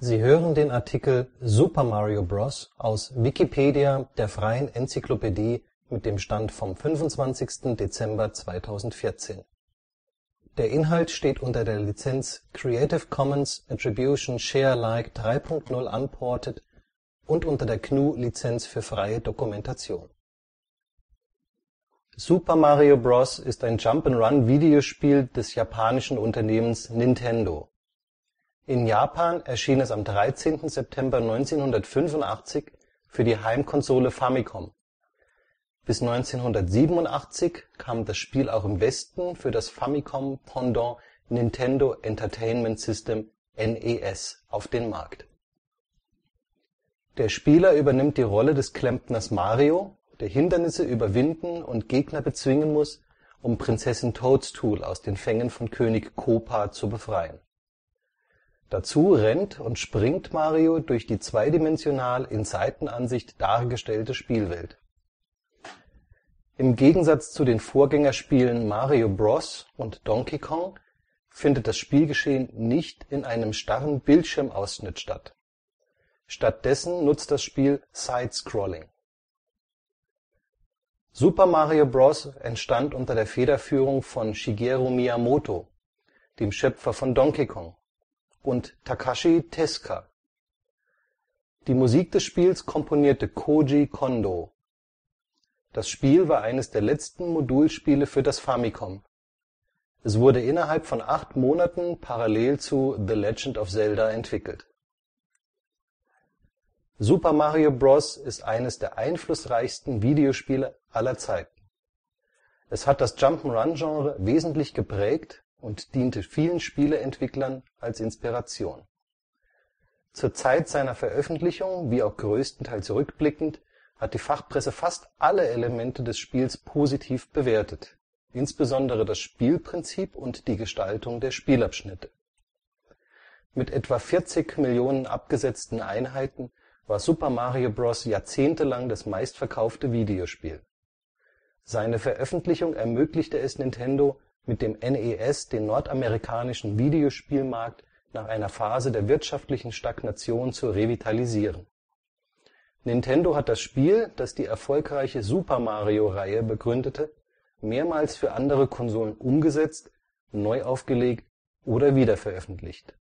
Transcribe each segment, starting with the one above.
Sie hören den Artikel Super Mario Bros., aus Wikipedia, der freien Enzyklopädie. Mit dem Stand vom Der Inhalt steht unter der Lizenz Creative Commons Attribution Share Alike 3 Punkt 0 Unported und unter der GNU Lizenz für freie Dokumentation. Super Mario Bros. Ist ein Jump'n'Run-Videospiel des japanischen Unternehmens Nintendo. In Japan erschien es am 13. September 1985 für die Heimkonsole Famicom. Bis 1987 kam das Spiel auch im Westen für das Famicom-Pendant Nintendo Entertainment System (NES) auf den Markt. Der Spieler übernimmt die Rolle des Klempners Mario, der Hindernisse überwinden und Gegner bezwingen muss, um Prinzessin Toadstool aus den Fängen von König Koopa zu befreien. Dazu rennt und springt Mario durch die zweidimensional in Seitenansicht dargestellte Spielwelt. Im Gegensatz zu den Vorgängerspielen Mario Bros. Und Donkey Kong findet das Spielgeschehen nicht in einem starren Bildschirmausschnitt statt. Stattdessen nutzt das Spiel Side-Scrolling. Super Mario Bros. Entstand unter der Federführung von Shigeru Miyamoto, dem Schöpfer von Donkey Kong, und Takashi Tezuka. Die Musik des Spiels komponierte Kōji Kondō. Das Spiel war eines der letzten Modulspiele für das Famicom. Es wurde innerhalb von 8 Monaten parallel zu The Legend of Zelda entwickelt. Super Mario Bros. Ist eines der einflussreichsten Videospiele aller Zeiten. Es hat das Jump'n'Run-Genre wesentlich geprägt und diente vielen Spieleentwicklern als Inspiration. Zur Zeit seiner Veröffentlichung, wie auch größtenteils rückblickend, hat die Fachpresse fast alle Elemente des Spiels positiv bewertet, insbesondere das Spielprinzip und die Gestaltung der Spielabschnitte. Mit etwa 40 Millionen abgesetzten Einheiten war Super Mario Bros. Jahrzehntelang das meistverkaufte Videospiel. Seine Veröffentlichung ermöglichte es Nintendo, mit dem NES den nordamerikanischen Videospielmarkt nach einer Phase der wirtschaftlichen Stagnation zu revitalisieren. Nintendo hat das Spiel, das die erfolgreiche Super-Mario-Reihe begründete, mehrmals für andere Konsolen umgesetzt, neu aufgelegt oder wiederveröffentlicht.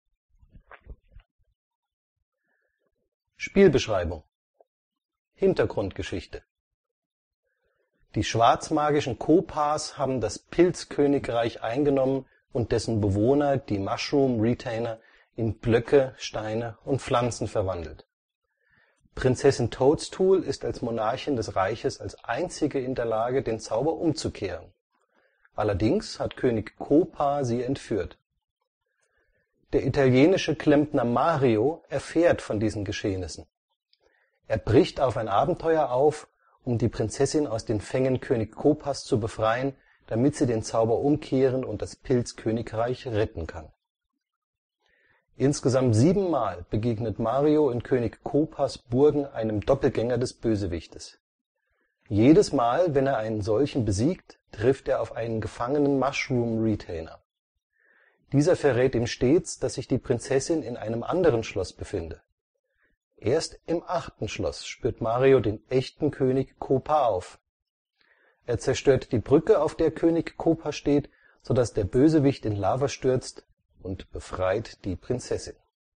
Spielbeschreibung. Hintergrundgeschichte. Die schwarzmagischen Koopas haben das Pilzkönigreich eingenommen und dessen Bewohner, die Mushroom Retainer, in Blöcke, Steine und Pflanzen verwandelt. Prinzessin Toadstool ist als Monarchin des Reiches als einzige in der Lage, den Zauber umzukehren. Allerdings hat König Koopa sie entführt. Der italienische Klempner Mario erfährt von diesen Geschehnissen. Er bricht auf ein Abenteuer auf, um die Prinzessin aus den Fängen König Koopas zu befreien, damit sie den Zauber umkehren und das Pilzkönigreich retten kann. Insgesamt 7 Mal begegnet Mario in König Koopas Burgen einem Doppelgänger des Bösewichtes. Jedes Mal, wenn er einen solchen besiegt, trifft er auf einen gefangenen Mushroom Retainer. Dieser verrät ihm stets, dass sich die Prinzessin in einem anderen Schloss befinde. Erst im 8. Schloss spürt Mario den echten König Koopa auf. Er zerstört die Brücke, auf der König Koopa steht, sodass der Bösewicht in Lava stürzt, und befreit die Prinzessin.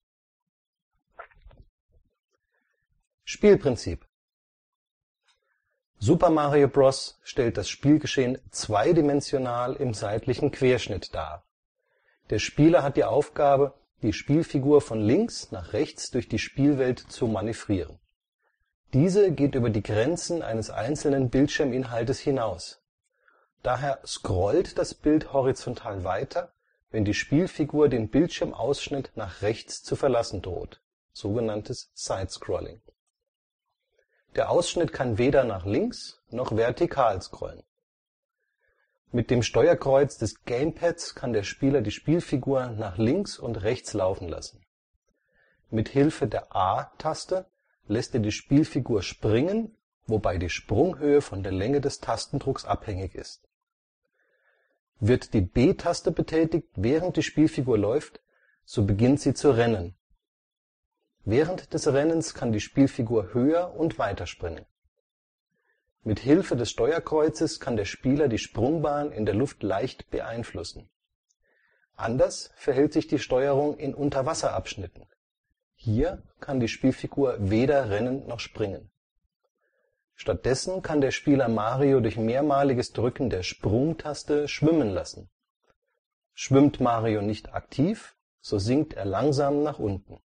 Spielprinzip. Super Mario Bros. Stellt das Spielgeschehen zweidimensional im seitlichen Querschnitt dar. Der Spieler hat die Aufgabe, die Spielfigur von links nach rechts durch die Spielwelt zu manövrieren. Diese geht über die Grenzen eines einzelnen Bildschirminhaltes hinaus. Daher scrollt das Bild horizontal weiter, wenn die Spielfigur den Bildschirmausschnitt nach rechts zu verlassen droht, sogenanntes Side-Scrolling. Der Ausschnitt kann weder nach links noch vertikal scrollen. Mit dem Steuerkreuz des Gamepads kann der Spieler die Spielfigur nach links und rechts laufen lassen. Mit Hilfe der A-Taste lässt er die Spielfigur springen, wobei die Sprunghöhe von der Länge des Tastendrucks abhängig ist. Wird die B-Taste betätigt, während die Spielfigur läuft, so beginnt sie zu rennen. Während des Rennens kann die Spielfigur höher und weiter springen. Mit Hilfe des Steuerkreuzes kann der Spieler die Sprungbahn in der Luft leicht beeinflussen. Anders verhält sich die Steuerung in Unterwasserabschnitten. Hier kann die Spielfigur weder rennen noch springen. Stattdessen kann der Spieler Mario durch mehrmaliges Drücken der Sprungtaste schwimmen lassen. Schwimmt Mario nicht aktiv, so sinkt er langsam nach unten.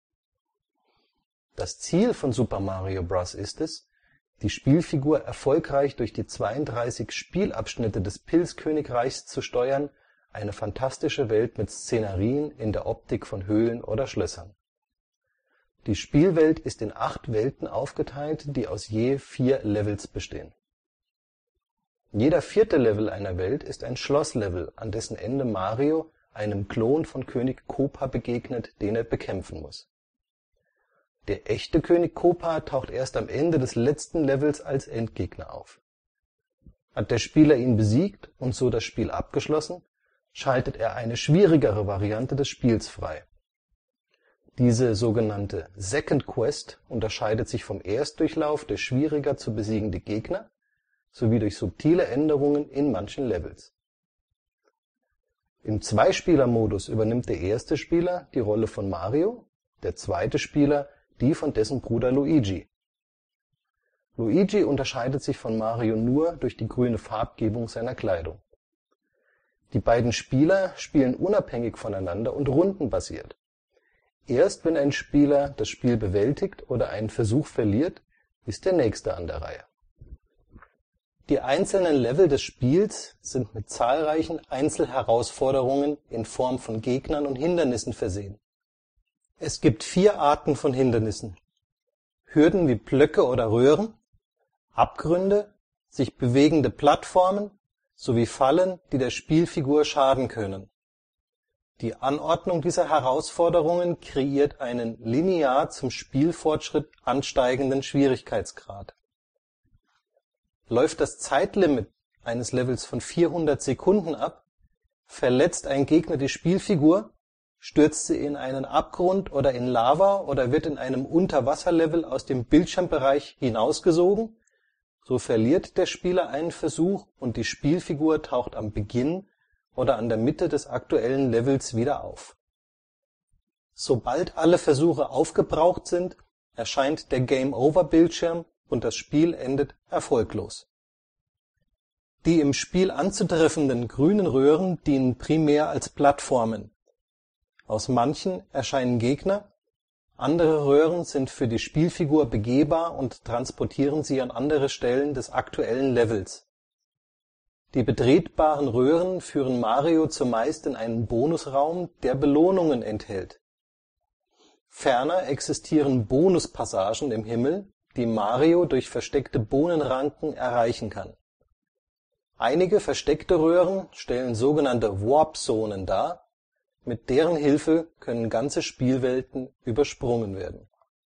Das Ziel von Super Mario Bros. Ist es, die Spielfigur erfolgreich durch die 32 Spielabschnitte des Pilzkönigreichs zu steuern, eine fantastische Welt mit Szenerien in der Optik von Höhlen oder Schlössern. Die Spielwelt ist in 8 Welten aufgeteilt, die aus je 4 Levels bestehen. Jeder 4. Level einer Welt ist ein Schlosslevel, an dessen Ende Mario einem Klon von König Koopa begegnet, den er bekämpfen muss. Der echte König Koopa taucht erst am Ende des letzten Levels als Endgegner auf. Hat der Spieler ihn besiegt und so das Spiel abgeschlossen, schaltet er eine schwierigere Variante des Spiels frei. Diese sogenannte Second Quest unterscheidet sich vom Erstdurchlauf durch schwieriger zu besiegende Gegner sowie durch subtile Änderungen in manchen Levels. Im Zweispieler-Modus übernimmt der erste Spieler die Rolle von Mario, der zweite Spieler die von dessen Bruder Luigi. Luigi unterscheidet sich von Mario nur durch die grüne Farbgebung seiner Kleidung. Die beiden Spieler spielen unabhängig voneinander und rundenbasiert. Erst wenn ein Spieler das Spiel bewältigt oder einen Versuch verliert, ist der nächste an der Reihe. Die einzelnen Level des Spiels sind mit zahlreichen Einzelherausforderungen in Form von Gegnern und Hindernissen versehen. Es gibt 4 Arten von Hindernissen: Hürden wie Blöcke oder Röhren, Abgründe, sich bewegende Plattformen sowie Fallen, die der Spielfigur schaden können. Die Anordnung dieser Herausforderungen kreiert einen linear zum Spielfortschritt ansteigenden Schwierigkeitsgrad. Läuft das Zeitlimit eines Levels von 400 Sekunden ab, verletzt ein Gegner die Spielfigur, stürzt sie in einen Abgrund oder in Lava oder wird in einem Unterwasserlevel aus dem Bildschirmbereich hinausgesogen, so verliert der Spieler einen Versuch und die Spielfigur taucht am Beginn oder an der Mitte des aktuellen Levels wieder auf. Sobald alle Versuche aufgebraucht sind, erscheint der Game-Over-Bildschirm und das Spiel endet erfolglos. Die im Spiel anzutreffenden grünen Röhren dienen primär als Plattformen. Aus manchen erscheinen Gegner, andere Röhren sind für die Spielfigur begehbar und transportieren sie an andere Stellen des aktuellen Levels. Die betretbaren Röhren führen Mario zumeist in einen Bonusraum, der Belohnungen enthält. Ferner existieren Bonuspassagen im Himmel, die Mario durch versteckte Bohnenranken erreichen kann. Einige versteckte Röhren stellen sogenannte Warp-Zonen dar, mit deren Hilfe können ganze Spielwelten übersprungen werden.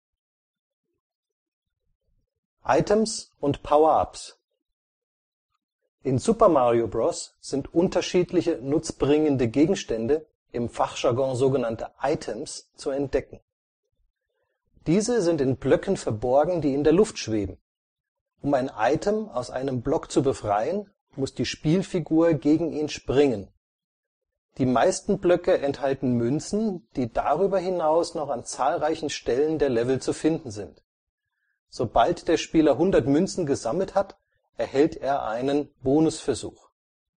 Items und Power-ups. In Super Mario Bros. Sind unterschiedliche nutzbringende Gegenstände, im Fachjargon sogenannte Items, zu entdecken. Diese sind in Blöcken verborgen, die in der Luft schweben. Um ein Item aus einem Block zu befreien, muss die Spielfigur gegen ihn springen. Die meisten Blöcke enthalten Münzen, die darüber hinaus noch an zahlreichen Stellen der Level zu finden sind. Sobald der Spieler 100 Münzen gesammelt hat, erhält er einen Bonusversuch.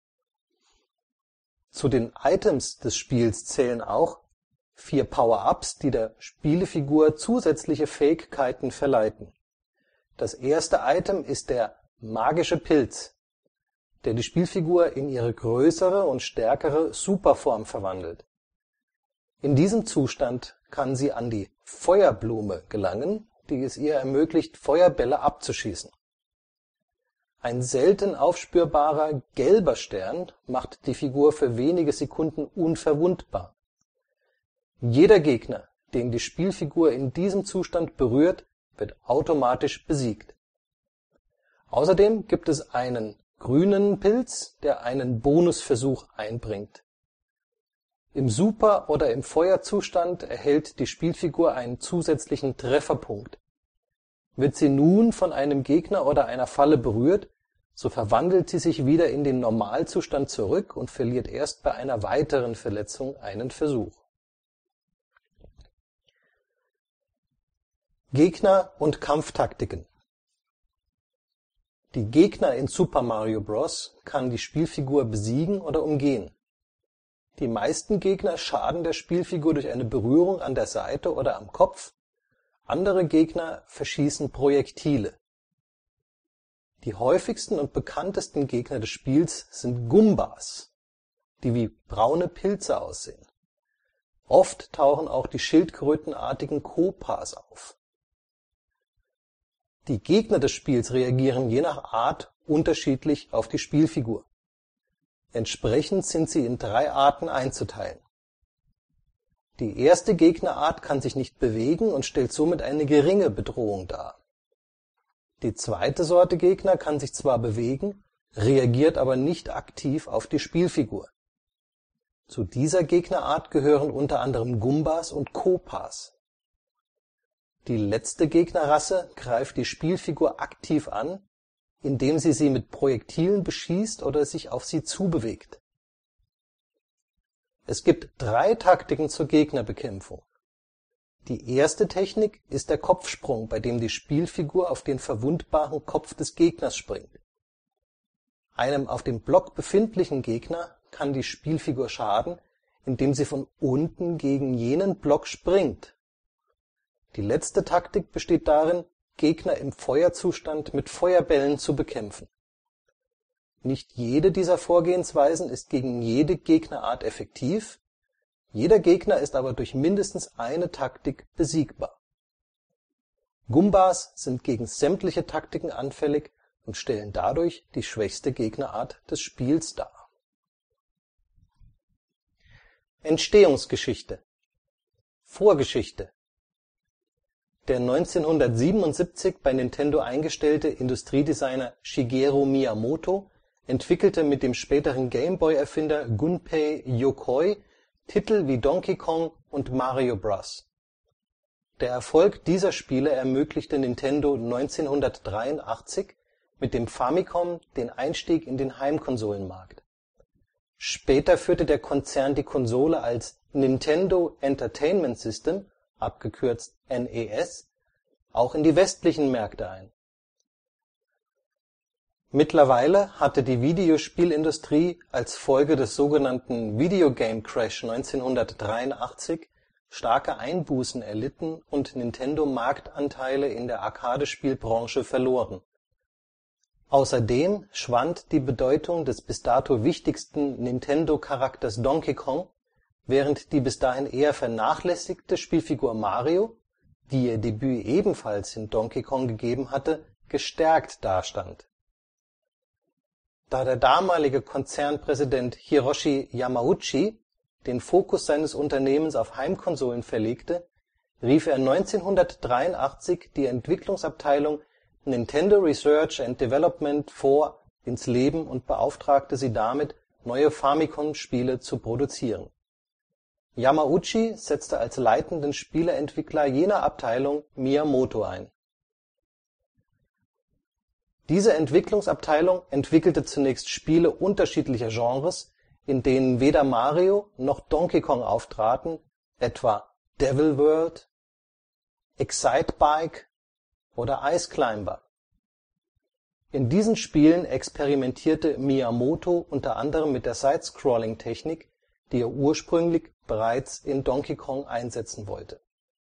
Zu den Items des Spiels zählen auch 4 Power-ups, die der Spielfigur zusätzliche Fähigkeiten verleihen. Das erste Item ist der Magische Pilz, der die Spielfigur in ihre größere und stärkere Superform verwandelt. In diesem Zustand kann sie an die Feuerblume gelangen, die es ihr ermöglicht, Feuerbälle abzuschießen. Ein selten aufspürbarer gelber Stern macht die Figur für wenige Sekunden unverwundbar. Jeder Gegner, den die Spielfigur in diesem Zustand berührt, wird automatisch besiegt. Außerdem gibt es einen grünen Pilz, der einen Bonusversuch einbringt. Im Super - oder im Feuerzustand erhält die Spielfigur einen zusätzlichen Trefferpunkt. Wird sie nun von einem Gegner oder einer Falle berührt, so verwandelt sie sich wieder in den Normalzustand zurück und verliert erst bei einer weiteren Verletzung einen Versuch. Gegner und Kampftaktiken. Die Gegner in Super Mario Bros. Kann die Spielfigur besiegen oder umgehen. Die meisten Gegner schaden der Spielfigur durch eine Berührung an der Seite oder am Kopf, andere Gegner verschießen Projektile. Die häufigsten und bekanntesten Gegner des Spiels sind Gumbas, die wie braune Pilze aussehen. Oft tauchen auch die schildkrötenartigen Koopas auf. Die Gegner des Spiels reagieren je nach Art unterschiedlich auf die Spielfigur. Entsprechend sind sie in 3 Arten einzuteilen. Die erste Gegnerart kann sich nicht bewegen und stellt somit eine geringe Bedrohung dar. Die zweite Sorte Gegner kann sich zwar bewegen, reagiert aber nicht aktiv auf die Spielfigur. Zu dieser Gegnerart gehören unter anderem Gumbas und Koopas. Die letzte Gegnerrasse greift die Spielfigur aktiv an, indem sie mit Projektilen beschießt oder sich auf sie zubewegt. Es gibt 3 Taktiken zur Gegnerbekämpfung. Die erste Technik ist der Kopfsprung, bei dem die Spielfigur auf den verwundbaren Kopf des Gegners springt. Einem auf dem Block befindlichen Gegner kann die Spielfigur schaden, indem sie von unten gegen jenen Block springt. Die letzte Taktik besteht darin, Gegner im Feuerzustand mit Feuerbällen zu bekämpfen. Nicht jede dieser Vorgehensweisen ist gegen jede Gegnerart effektiv, jeder Gegner ist aber durch mindestens eine Taktik besiegbar. Gumbas sind gegen sämtliche Taktiken anfällig und stellen dadurch die schwächste Gegnerart des Spiels dar. Entstehungsgeschichte. Vorgeschichte. Der 1977 bei Nintendo eingestellte Industriedesigner Shigeru Miyamoto entwickelte mit dem späteren Game-Boy-Erfinder Gunpei Yokoi Titel wie Donkey Kong und Mario Bros. Der Erfolg dieser Spiele ermöglichte Nintendo 1983 mit dem Famicom den Einstieg in den Heimkonsolenmarkt. Später führte der Konzern die Konsole als Nintendo Entertainment System (NES) auch in die westlichen Märkte ein. Mittlerweile hatte die Videospielindustrie als Folge des sogenannten Video Game Crash 1983 starke Einbußen erlitten und Nintendo Marktanteile in der Arcade-Spielbranche verloren. Außerdem schwand die Bedeutung des bis dato wichtigsten Nintendo-Charakters Donkey Kong, während die bis dahin eher vernachlässigte Spielfigur Mario, die ihr Debüt ebenfalls in Donkey Kong gegeben hatte, gestärkt dastand. Da der damalige Konzernpräsident Hiroshi Yamauchi den Fokus seines Unternehmens auf Heimkonsolen verlegte, rief er 1983 die Entwicklungsabteilung Nintendo Research and Development vor ins Leben und beauftragte sie damit, neue Famicom-Spiele zu produzieren. Yamauchi setzte als leitenden Spieleentwickler jener Abteilung Miyamoto ein. Diese Entwicklungsabteilung entwickelte zunächst Spiele unterschiedlicher Genres, in denen weder Mario noch Donkey Kong auftraten, etwa Devil World, Excitebike oder Ice Climber. In diesen Spielen experimentierte Miyamoto unter anderem mit der Side-Scrolling-Technik, die er ursprünglich bereits in Donkey Kong einsetzen wollte.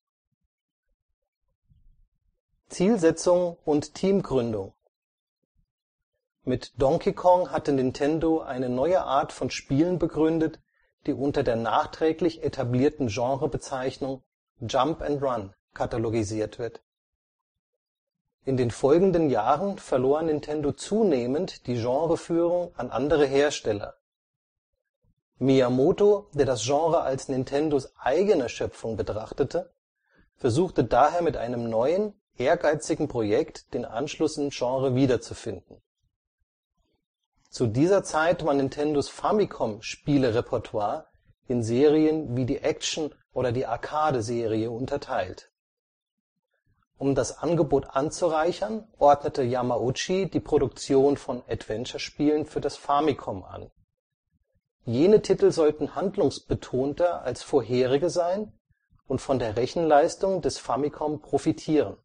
Zielsetzung und Teamgründung. Mit Donkey Kong hatte Nintendo eine neue Art von Spielen begründet, die unter der nachträglich etablierten Genrebezeichnung Jump and Run katalogisiert wird. In den folgenden Jahren verlor Nintendo zunehmend die Genreführung an andere Hersteller. Miyamoto, der das Genre als Nintendos eigene Schöpfung betrachtete, versuchte daher mit einem neuen, ehrgeizigen Projekt den Anschluss im Genre wiederzufinden. Zu dieser Zeit war Nintendos Famicom-Spielerepertoire in Serien wie die Action - oder die Arcade-Serie unterteilt. Um das Angebot anzureichern, ordnete Yamauchi die Produktion von Adventure-Spielen für das Famicom an. Jene Titel sollten handlungsbetonter als vorherige sein und von der Rechenleistung des Famicom profitieren.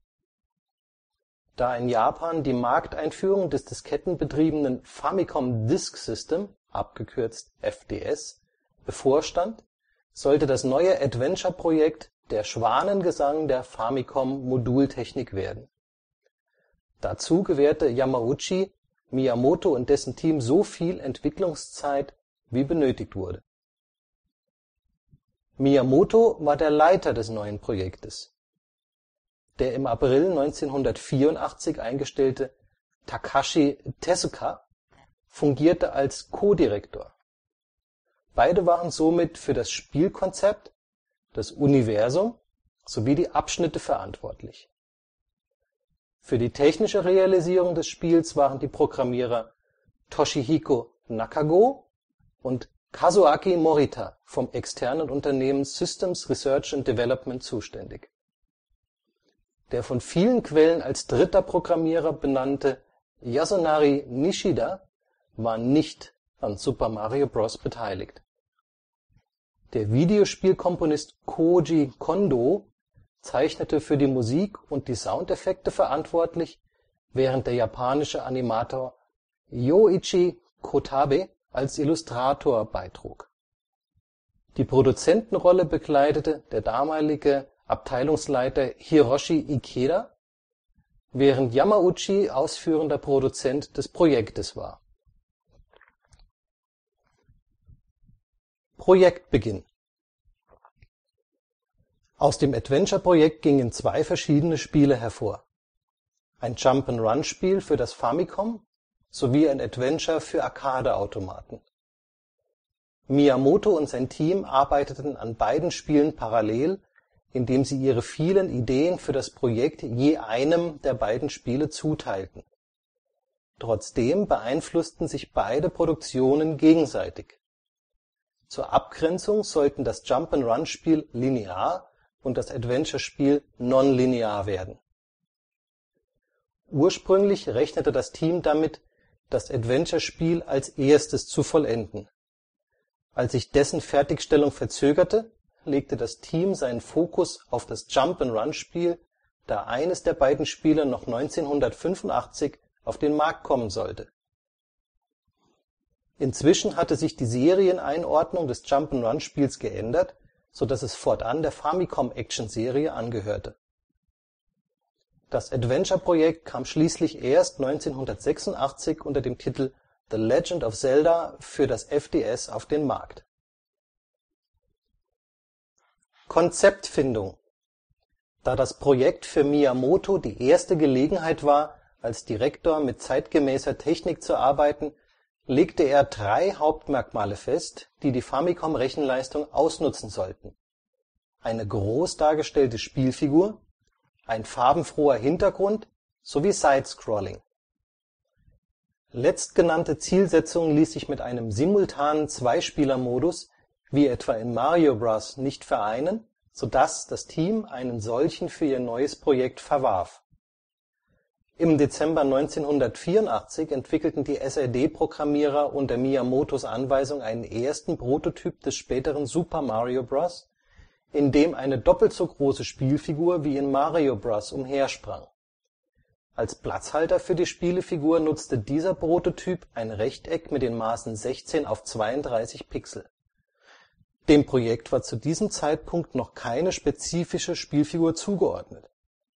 Da in Japan die Markteinführung des diskettenbetriebenen Famicom Disk System (FDS) bevorstand, sollte das neue Adventure-Projekt der Schwanengesang der Famicom-Modultechnik werden. Dazu gewährte Yamauchi Miyamoto und dessen Team so viel Entwicklungszeit, wie benötigt wurde. Miyamoto war der Leiter des neuen Projektes. Der im April 1984 eingestellte Takashi Tezuka fungierte als Co-Direktor. Beide waren somit für das Spielkonzept, das Universum sowie die Abschnitte verantwortlich. Für die technische Realisierung des Spiels waren die Programmierer Toshihiko Nakagō und Kazuaki Morita vom externen Unternehmen Systems Research and Development zuständig. Der von vielen Quellen als dritter Programmierer benannte Yasunari Nishida war nicht an Super Mario Bros. Beteiligt. Der Videospielkomponist Kōji Kondō zeichnete für die Musik und die Soundeffekte verantwortlich, während der japanische Animator Yōichi Kotabe als Illustrator beitrug. Die Produzentenrolle bekleidete der damalige Abteilungsleiter Hiroshi Ikeda, während Yamauchi ausführender Produzent des Projektes war. Projektbeginn. Aus dem Adventure-Projekt gingen zwei verschiedene Spiele hervor: ein Jump-and-Run-Spiel für das Famicom sowie ein Adventure für Arcade-Automaten. Miyamoto und sein Team arbeiteten an beiden Spielen parallel, indem sie ihre vielen Ideen für das Projekt je einem der beiden Spiele zuteilten. Trotzdem beeinflussten sich beide Produktionen gegenseitig. Zur Abgrenzung sollten das Jump-and-Run-Spiel linear und das Adventure-Spiel nonlinear werden. Ursprünglich rechnete das Team damit, das Adventure-Spiel als erstes zu vollenden. Als sich dessen Fertigstellung verzögerte, legte das Team seinen Fokus auf das Jump-and-Run-Spiel, da eines der beiden Spiele noch 1985 auf den Markt kommen sollte. Inzwischen hatte sich die Serieneinordnung des Jump-and-Run-Spiels geändert, so dass es fortan der Famicom-Action-Serie angehörte. Das Adventure-Projekt kam schließlich erst 1986 unter dem Titel The Legend of Zelda für das FDS auf den Markt. Konzeptfindung. Da das Projekt für Miyamoto die erste Gelegenheit war, als Direktor mit zeitgemäßer Technik zu arbeiten, legte er 3 Hauptmerkmale fest, die die Famicom-Rechenleistung ausnutzen sollten: eine groß dargestellte Spielfigur, ein farbenfroher Hintergrund sowie Side-Scrolling. Letztgenannte Zielsetzung ließ sich mit einem simultanen Zweispielermodus wie etwa in Mario Bros. Nicht vereinen, sodass das Team einen solchen für ihr neues Projekt verwarf. Im Dezember 1984 entwickelten die SRD-Programmierer unter Miyamotos Anweisung einen ersten Prototyp des späteren Super Mario Bros., in dem eine doppelt so große Spielfigur wie in Mario Bros. Umhersprang. Als Platzhalter für die Spielefigur nutzte dieser Prototyp ein Rechteck mit den Maßen 16:32 Pixel. Dem Projekt war zu diesem Zeitpunkt noch keine spezifische Spielfigur zugeordnet.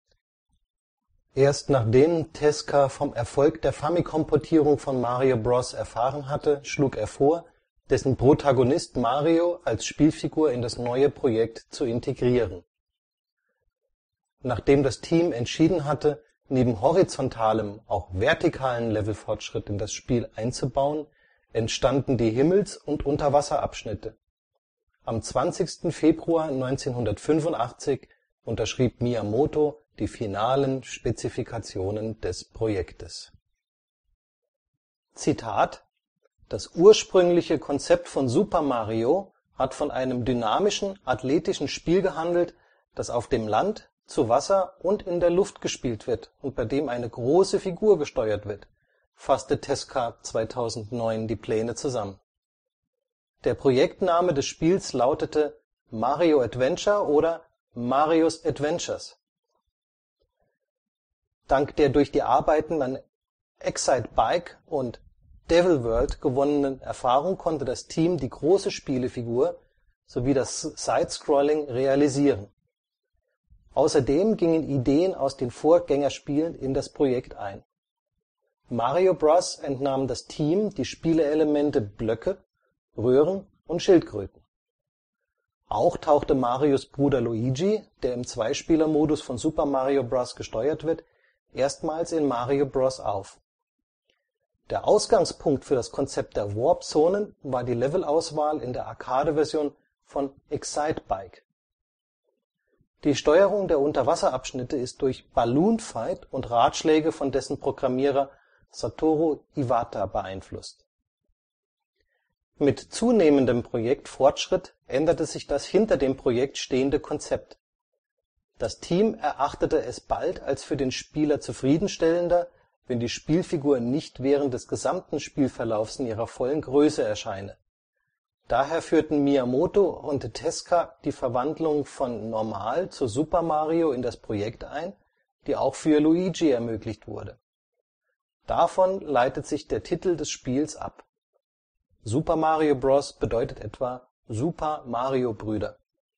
Erst nachdem Tezuka vom Erfolg der Famicom-Portierung von Mario Bros. Erfahren hatte, schlug er vor, dessen Protagonist Mario als Spielfigur in das neue Projekt zu integrieren. Nachdem das Team entschieden hatte, neben horizontalem auch vertikalen Levelfortschritt in das Spiel einzubauen, entstanden die Himmels - und Unterwasserabschnitte. Am 20. Februar 1985 unterschrieb Miyamoto die finalen Spezifikationen des Projektes. Zitat: Das ursprüngliche Konzept von Super Mario hat von einem dynamischen, athletischen Spiel gehandelt, das auf dem Land, zu Wasser und in der Luft gespielt wird und bei dem eine große Figur gesteuert wird, fasste Tezuka 2009 die Pläne zusammen. Der Projektname des Spiels lautete Mario Adventure oder Marios Adventures. Dank der durch die Arbeiten an Excitebike und Devil World gewonnenen Erfahrung konnte das Team die große Spielfigur sowie das Side-Scrolling realisieren. Außerdem gingen Ideen aus den Vorgängerspielen in das Projekt ein. Mario Bros. Entnahm das Team die Spielelemente Blöcke, Röhren und Schildkröten. Auch tauchte Marios Bruder Luigi, der im Zweispielermodus von Super Mario Bros. Gesteuert wird, erstmals in Mario Bros. Auf. Der Ausgangspunkt für das Konzept der Warp-Zonen war die Levelauswahl in der Arcade-Version von Excitebike. Die Steuerung der Unterwasserabschnitte ist durch Balloon Fight und Ratschläge von dessen Programmierer Satoru Iwata beeinflusst. Mit zunehmendem Projektfortschritt änderte sich das hinter dem Projekt stehende Konzept. Das Team erachtete es bald als für den Spieler zufriedenstellender, wenn die Spielfigur nicht während des gesamten Spielverlaufs in ihrer vollen Größe erscheine. Daher führten Miyamoto und Tezuka die Verwandlung von Normal zu Super Mario in das Projekt ein, die auch für Luigi ermöglicht wurde. Davon leitet sich der Titel des Spiels ab. Super Mario Bros. Bedeutet etwa Super Mario Brüder.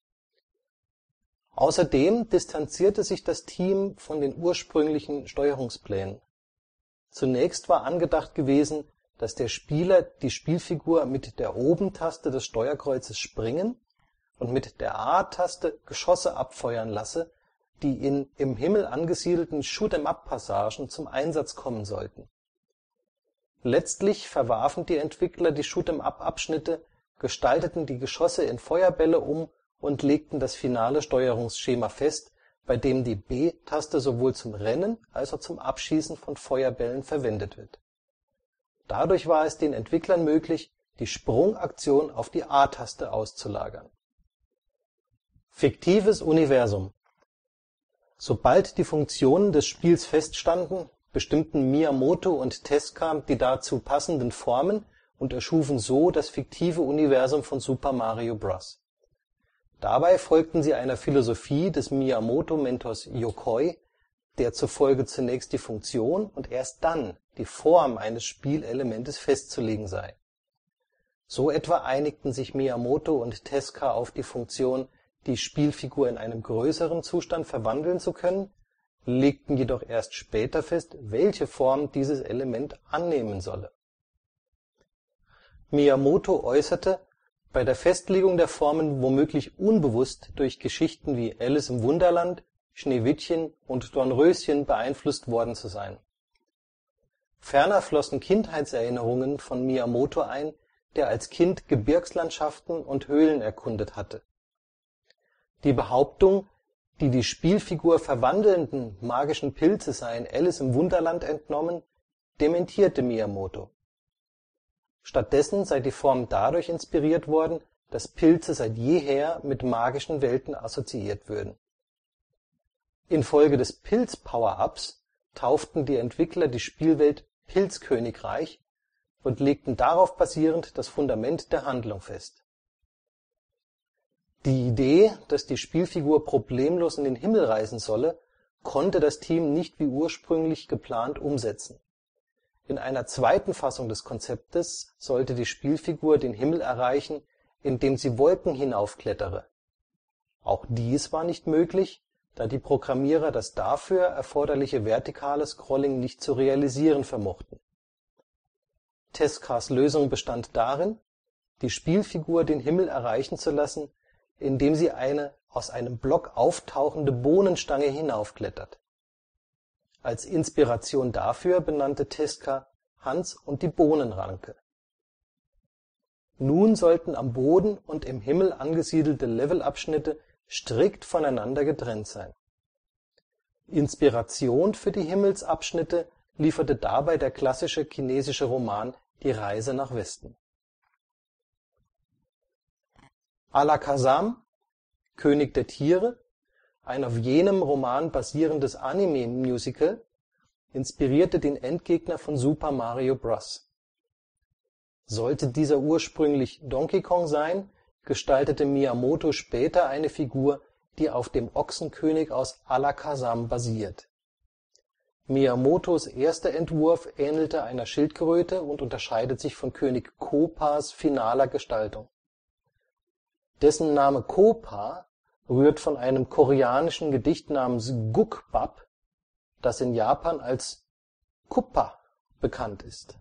Außerdem distanzierte sich das Team von den ursprünglichen Steuerungsplänen. Zunächst war angedacht gewesen, dass der Spieler die Spielfigur mit der Oben-Taste des Steuerkreuzes springen und mit der A-Taste Geschosse abfeuern lasse, die in im Himmel angesiedelten Shoot-'em-up-Passagen zum Einsatz kommen sollten. Letztlich verwarfen die Entwickler die Shoot-'em-up-Abschnitte, gestalteten die Geschosse in Feuerbälle um und legten das finale Steuerungsschema fest, bei dem die B-Taste sowohl zum Rennen als auch zum Abschießen von Feuerbällen verwendet wird. Dadurch war es den Entwicklern möglich, die Sprungaktion auf die A-Taste auszulagern. Fiktives Universum. Sobald die Funktionen des Spiels feststanden, bestimmten Miyamoto und Tezuka die dazu passenden Formen und erschufen so das fiktive Universum von Super Mario Bros. Dabei folgten sie einer Philosophie des Miyamoto-Mentors Yokoi, der zufolge zunächst die Funktion und erst dann die Form eines Spielelementes festzulegen sei. So etwa einigten sich Miyamoto und Tezuka auf die Funktion, die Spielfigur in einem größeren Zustand verwandeln zu können, legten jedoch erst später fest, welche Form dieses Element annehmen solle. Miyamoto äußerte, bei der Festlegung der Formen womöglich unbewusst durch Geschichten wie Alice im Wunderland, Schneewittchen und Dornröschen beeinflusst worden zu sein. Ferner flossen Kindheitserinnerungen von Miyamoto ein, der als Kind Gebirgslandschaften und Höhlen erkundet hatte. Die Behauptung, die Spielfigur verwandelnden magischen Pilze seien Alice im Wunderland entnommen, dementierte Miyamoto. Stattdessen sei die Form dadurch inspiriert worden, dass Pilze seit jeher mit magischen Welten assoziiert würden. Infolge des Pilz-Power-ups tauften die Entwickler die Spielwelt Pilzkönigreich und legten darauf basierend das Fundament der Handlung fest. Die Idee, dass die Spielfigur problemlos in den Himmel reisen solle, konnte das Team nicht wie ursprünglich geplant umsetzen. In einer zweiten Fassung des Konzeptes sollte die Spielfigur den Himmel erreichen, indem sie Wolken hinaufklettere. Auch dies war nicht möglich, da die Programmierer das dafür erforderliche vertikale Scrolling nicht zu realisieren vermochten. Tezukas Lösung bestand darin, die Spielfigur den Himmel erreichen zu lassen, indem sie eine aus einem Block auftauchende Bohnenstange hinaufklettert. Als Inspiration dafür benannte Tezuka Hans und die Bohnenranke. Nun sollten am Boden und im Himmel angesiedelte Levelabschnitte strikt voneinander getrennt sein. Inspiration für die Himmelsabschnitte lieferte dabei der klassische chinesische Roman Die Reise nach Westen Alakazam, König der Tiere, ein auf jenem Roman basierendes Anime-Musical, inspirierte den Endgegner von Super Mario Bros. Sollte dieser ursprünglich Donkey Kong sein, gestaltete Miyamoto später eine Figur, die auf dem Ochsenkönig aus Alakazam basiert. Miyamotos erster Entwurf ähnelte einer Schildkröte und unterscheidet sich von König Koopas finaler Gestaltung. Dessen Name Koopa rührt von einem koreanischen Gedicht namens Gukbap, das in Japan als Kuppa bekannt ist.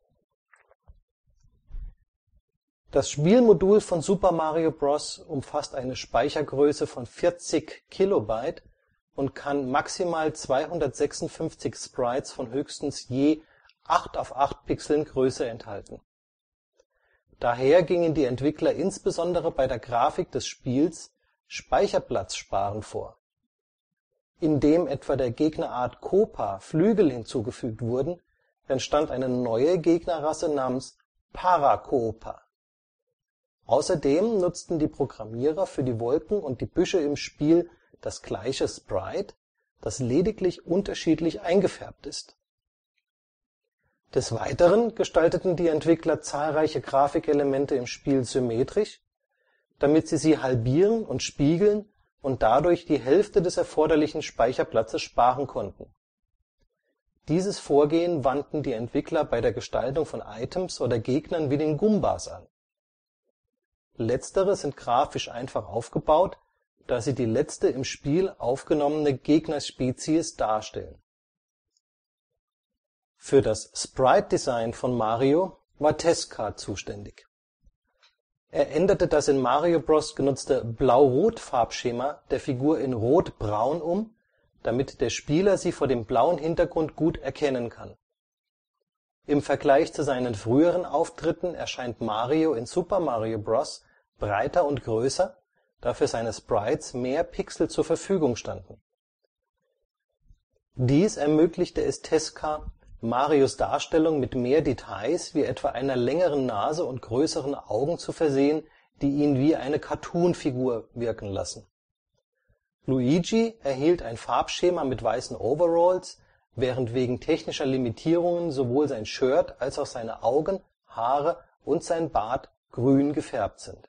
Das Spielmodul von Super Mario Bros. Umfasst eine Speichergröße von 40 Kilobyte und kann maximal 256 Sprites von höchstens je 8 auf 8 Pixeln Größe enthalten. Daher gingen die Entwickler insbesondere bei der Grafik des Spiels Speicherplatzsparend vor. Indem etwa der Gegnerart Koopa Flügel hinzugefügt wurden, entstand eine neue Gegnerrasse namens Parakoopa. Außerdem nutzten die Programmierer für die Wolken und die Büsche im Spiel das gleiche Sprite, das lediglich unterschiedlich eingefärbt ist. Des Weiteren gestalteten die Entwickler zahlreiche Grafikelemente im Spiel symmetrisch, damit sie halbieren und spiegeln und dadurch die Hälfte des erforderlichen Speicherplatzes sparen konnten. Dieses Vorgehen wandten die Entwickler bei der Gestaltung von Items oder Gegnern wie den Gumbas an. Letztere sind grafisch einfach aufgebaut, da sie die letzte im Spiel aufgenommene Gegnerspezies darstellen. Für das Sprite-Design von Mario war Tezuka zuständig. Er änderte das in Mario Bros. Genutzte Blau-Rot-Farbschema der Figur in Rot-Braun um, damit der Spieler sie vor dem blauen Hintergrund gut erkennen kann. Im Vergleich zu seinen früheren Auftritten erscheint Mario in Super Mario Bros. Breiter und größer, da für seine Sprites mehr Pixel zur Verfügung standen. Dies ermöglichte es Tezuka, Marios Darstellung mit mehr Details wie etwa einer längeren Nase und größeren Augen zu versehen, die ihn wie eine Cartoon-Figur wirken lassen. Luigi erhielt ein Farbschema mit weißen Overalls, während wegen technischer Limitierungen sowohl sein Shirt als auch seine Augen, Haare und sein Bart grün gefärbt sind.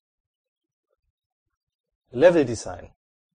Leveldesign.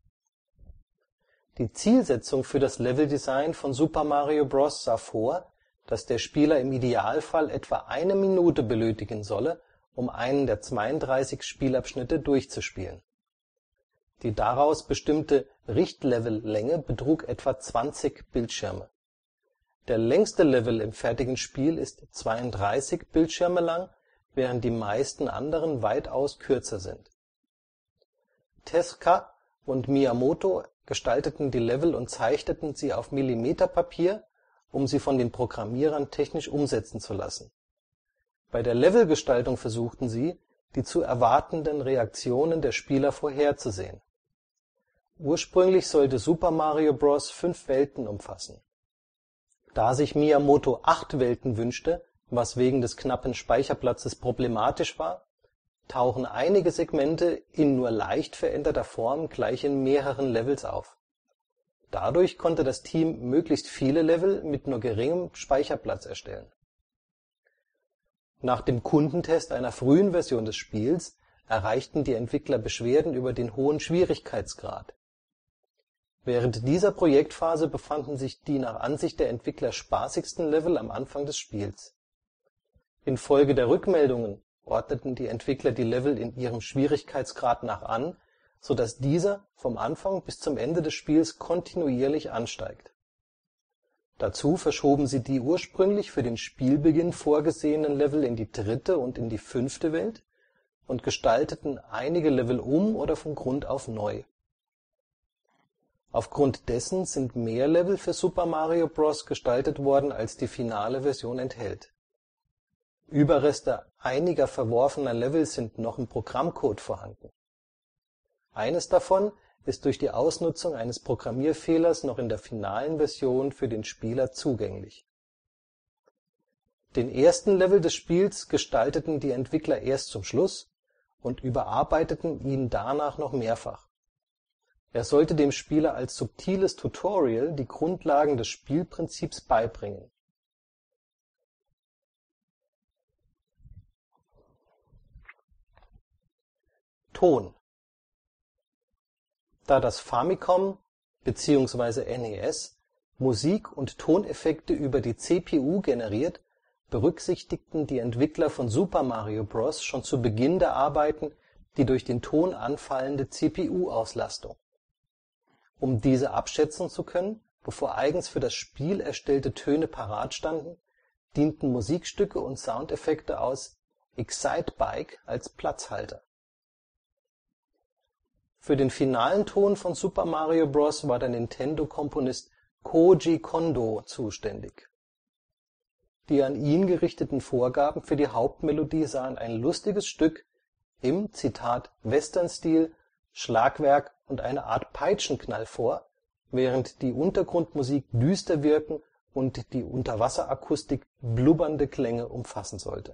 Die Zielsetzung für das Leveldesign von Super Mario Bros. Sah vor, dass der Spieler im Idealfall etwa eine Minute benötigen solle, um einen der 32 Spielabschnitte durchzuspielen. Die daraus bestimmte Richtlevellänge betrug etwa 20 Bildschirme. Der längste Level im fertigen Spiel ist 32 Bildschirme lang, während die meisten anderen weitaus kürzer sind. Tezuka und Miyamoto gestalteten die Level und zeichneten sie auf Millimeterpapier, um sie von den Programmierern technisch umsetzen zu lassen. Bei der Levelgestaltung versuchten sie, die zu erwartenden Reaktionen der Spieler vorherzusehen. Ursprünglich sollte Super Mario Bros. 5 Welten umfassen. Da sich Miyamoto 8 Welten wünschte, was wegen des knappen Speicherplatzes problematisch war, tauchen einige Segmente in nur leicht veränderter Form gleich in mehreren Levels auf. Dadurch konnte das Team möglichst viele Level mit nur geringem Speicherplatz erstellen. Nach dem Kundentest einer frühen Version des Spiels erreichten die Entwickler Beschwerden über den hohen Schwierigkeitsgrad. Während dieser Projektphase befanden sich die nach Ansicht der Entwickler spaßigsten Level am Anfang des Spiels. Infolge der Rückmeldungen ordneten die Entwickler die Level in ihrem Schwierigkeitsgrad nach an, so dass dieser vom Anfang bis zum Ende des Spiels kontinuierlich ansteigt. Dazu verschoben sie die ursprünglich für den Spielbeginn vorgesehenen Level in die dritte und in die fünfte Welt und gestalteten einige Level um oder von Grund auf neu. Aufgrund dessen sind mehr Level für Super Mario Bros. Gestaltet worden, als die finale Version enthält. Überreste einiger verworfener Level sind noch im Programmcode vorhanden. Eines davon ist durch die Ausnutzung eines Programmierfehlers noch in der finalen Version für den Spieler zugänglich. Den ersten Level des Spiels gestalteten die Entwickler erst zum Schluss und überarbeiteten ihn danach noch mehrfach. Er sollte dem Spieler als subtiles Tutorial die Grundlagen des Spielprinzips beibringen. Ton. Da das Famicom bzw. NES Musik und Toneffekte über die CPU generiert, berücksichtigten die Entwickler von Super Mario Bros. Schon zu Beginn der Arbeiten die durch den Ton anfallende CPU-Auslastung. Um diese abschätzen zu können, bevor eigens für das Spiel erstellte Töne parat standen, dienten Musikstücke und Soundeffekte aus Excitebike als Platzhalter. Für den finalen Ton von Super Mario Bros. War der Nintendo-Komponist Kōji Kondō zuständig. Die an ihn gerichteten Vorgaben für die Hauptmelodie sahen ein lustiges Stück im „ Western-Stil, Schlagwerk und eine Art Peitschenknall “vor, während die Untergrundmusik düster wirken und die Unterwasserakustik blubbernde Klänge umfassen sollte.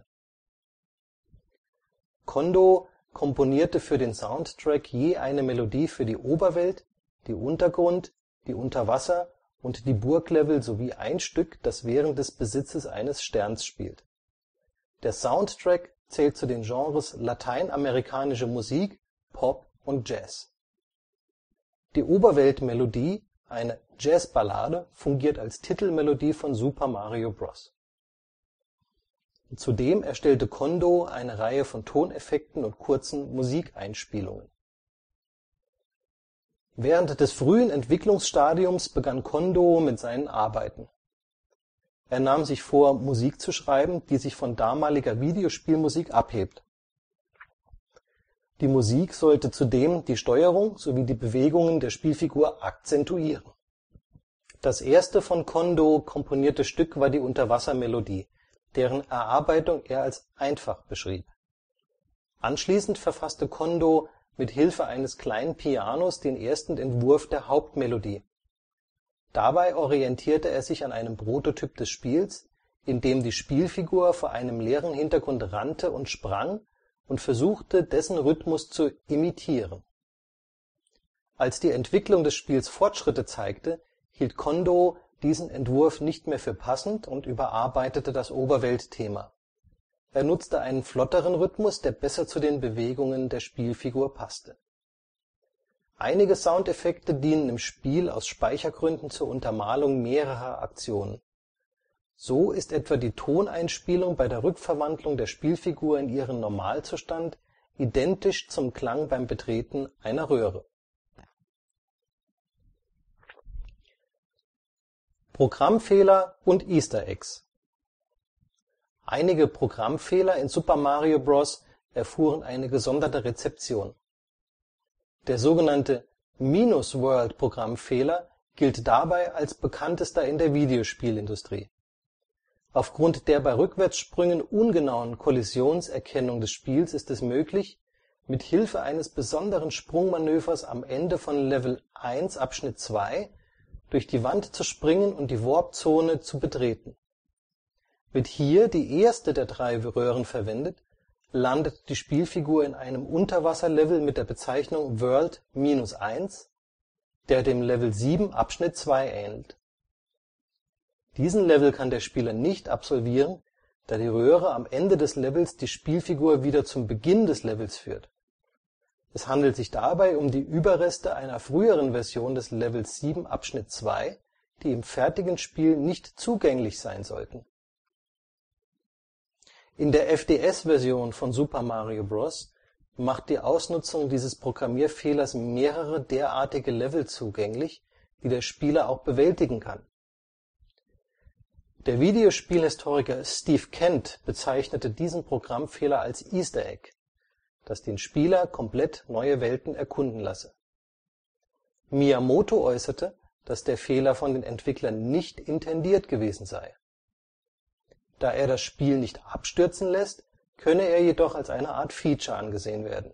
Kondō komponierte für den Soundtrack je eine Melodie für die Oberwelt, die Untergrund -, die Unterwasser - und die Burglevel sowie ein Stück, das während des Besitzes eines Sterns spielt. Der Soundtrack zählt zu den Genres lateinamerikanische Musik, Pop und Jazz. Die Oberwelt-Melodie, eine „ Jazzballade “, fungiert als Titelmelodie von Super Mario Bros. Zudem erstellte Kondō eine Reihe von Toneffekten und kurzen Musikeinspielungen. Während des frühen Entwicklungsstadiums begann Kondō mit seinen Arbeiten. Er nahm sich vor, Musik zu schreiben, die sich von damaliger Videospielmusik abhebt. Die Musik sollte zudem die Steuerung sowie die Bewegungen der Spielfigur akzentuieren. Das erste von Kondō komponierte Stück war die Unterwassermelodie, deren Erarbeitung er als einfach beschrieb. Anschließend verfasste Kondō mit Hilfe eines kleinen Pianos den ersten Entwurf der Hauptmelodie. Dabei orientierte er sich an einem Prototyp des Spiels, in dem die Spielfigur vor einem leeren Hintergrund rannte und sprang und versuchte, dessen Rhythmus zu imitieren. Als die Entwicklung des Spiels Fortschritte zeigte, hielt Kondō diesen Entwurf nicht mehr für passend und überarbeitete das Oberwelt-Thema. Er nutzte einen flotteren Rhythmus, der besser zu den Bewegungen der Spielfigur passte. Einige Soundeffekte dienen im Spiel aus Speichergründen zur Untermalung mehrerer Aktionen. So ist etwa die Toneinspielung bei der Rückverwandlung der Spielfigur in ihren Normalzustand identisch zum Klang beim Betreten einer Röhre. Programmfehler und Easter Eggs. Einige Programmfehler in Super Mario Bros. Erfuhren eine gesonderte Rezeption. Der sogenannte Minus-World-Programmfehler gilt dabei als bekanntester in der Videospielindustrie. Aufgrund der bei Rückwärtssprüngen ungenauen Kollisionserkennung des Spiels ist es möglich, mit Hilfe eines besonderen Sprungmanövers am Ende von Level 1 Abschnitt 2 durch die Wand zu springen und die Warp-Zone zu betreten. Wird hier die erste der drei Röhren verwendet, landet die Spielfigur in einem Unterwasserlevel mit der Bezeichnung World -1, der dem Level 7 Abschnitt 2 ähnelt. Diesen Level kann der Spieler nicht absolvieren, da die Röhre am Ende des Levels die Spielfigur wieder zum Beginn des Levels führt. Es handelt sich dabei um die Überreste einer früheren Version des Levels 7 Abschnitt 2, die im fertigen Spiel nicht zugänglich sein sollten. In der FDS-Version von Super Mario Bros. Macht die Ausnutzung dieses Programmierfehlers mehrere derartige Level zugänglich, die der Spieler auch bewältigen kann. Der Videospielhistoriker Steve Kent bezeichnete diesen Programmfehler als Easter Egg, das den Spieler komplett neue Welten erkunden lasse. Miyamoto äußerte, dass der Fehler von den Entwicklern nicht intendiert gewesen sei. Da er das Spiel nicht abstürzen lässt, könne er jedoch als eine Art Feature angesehen werden.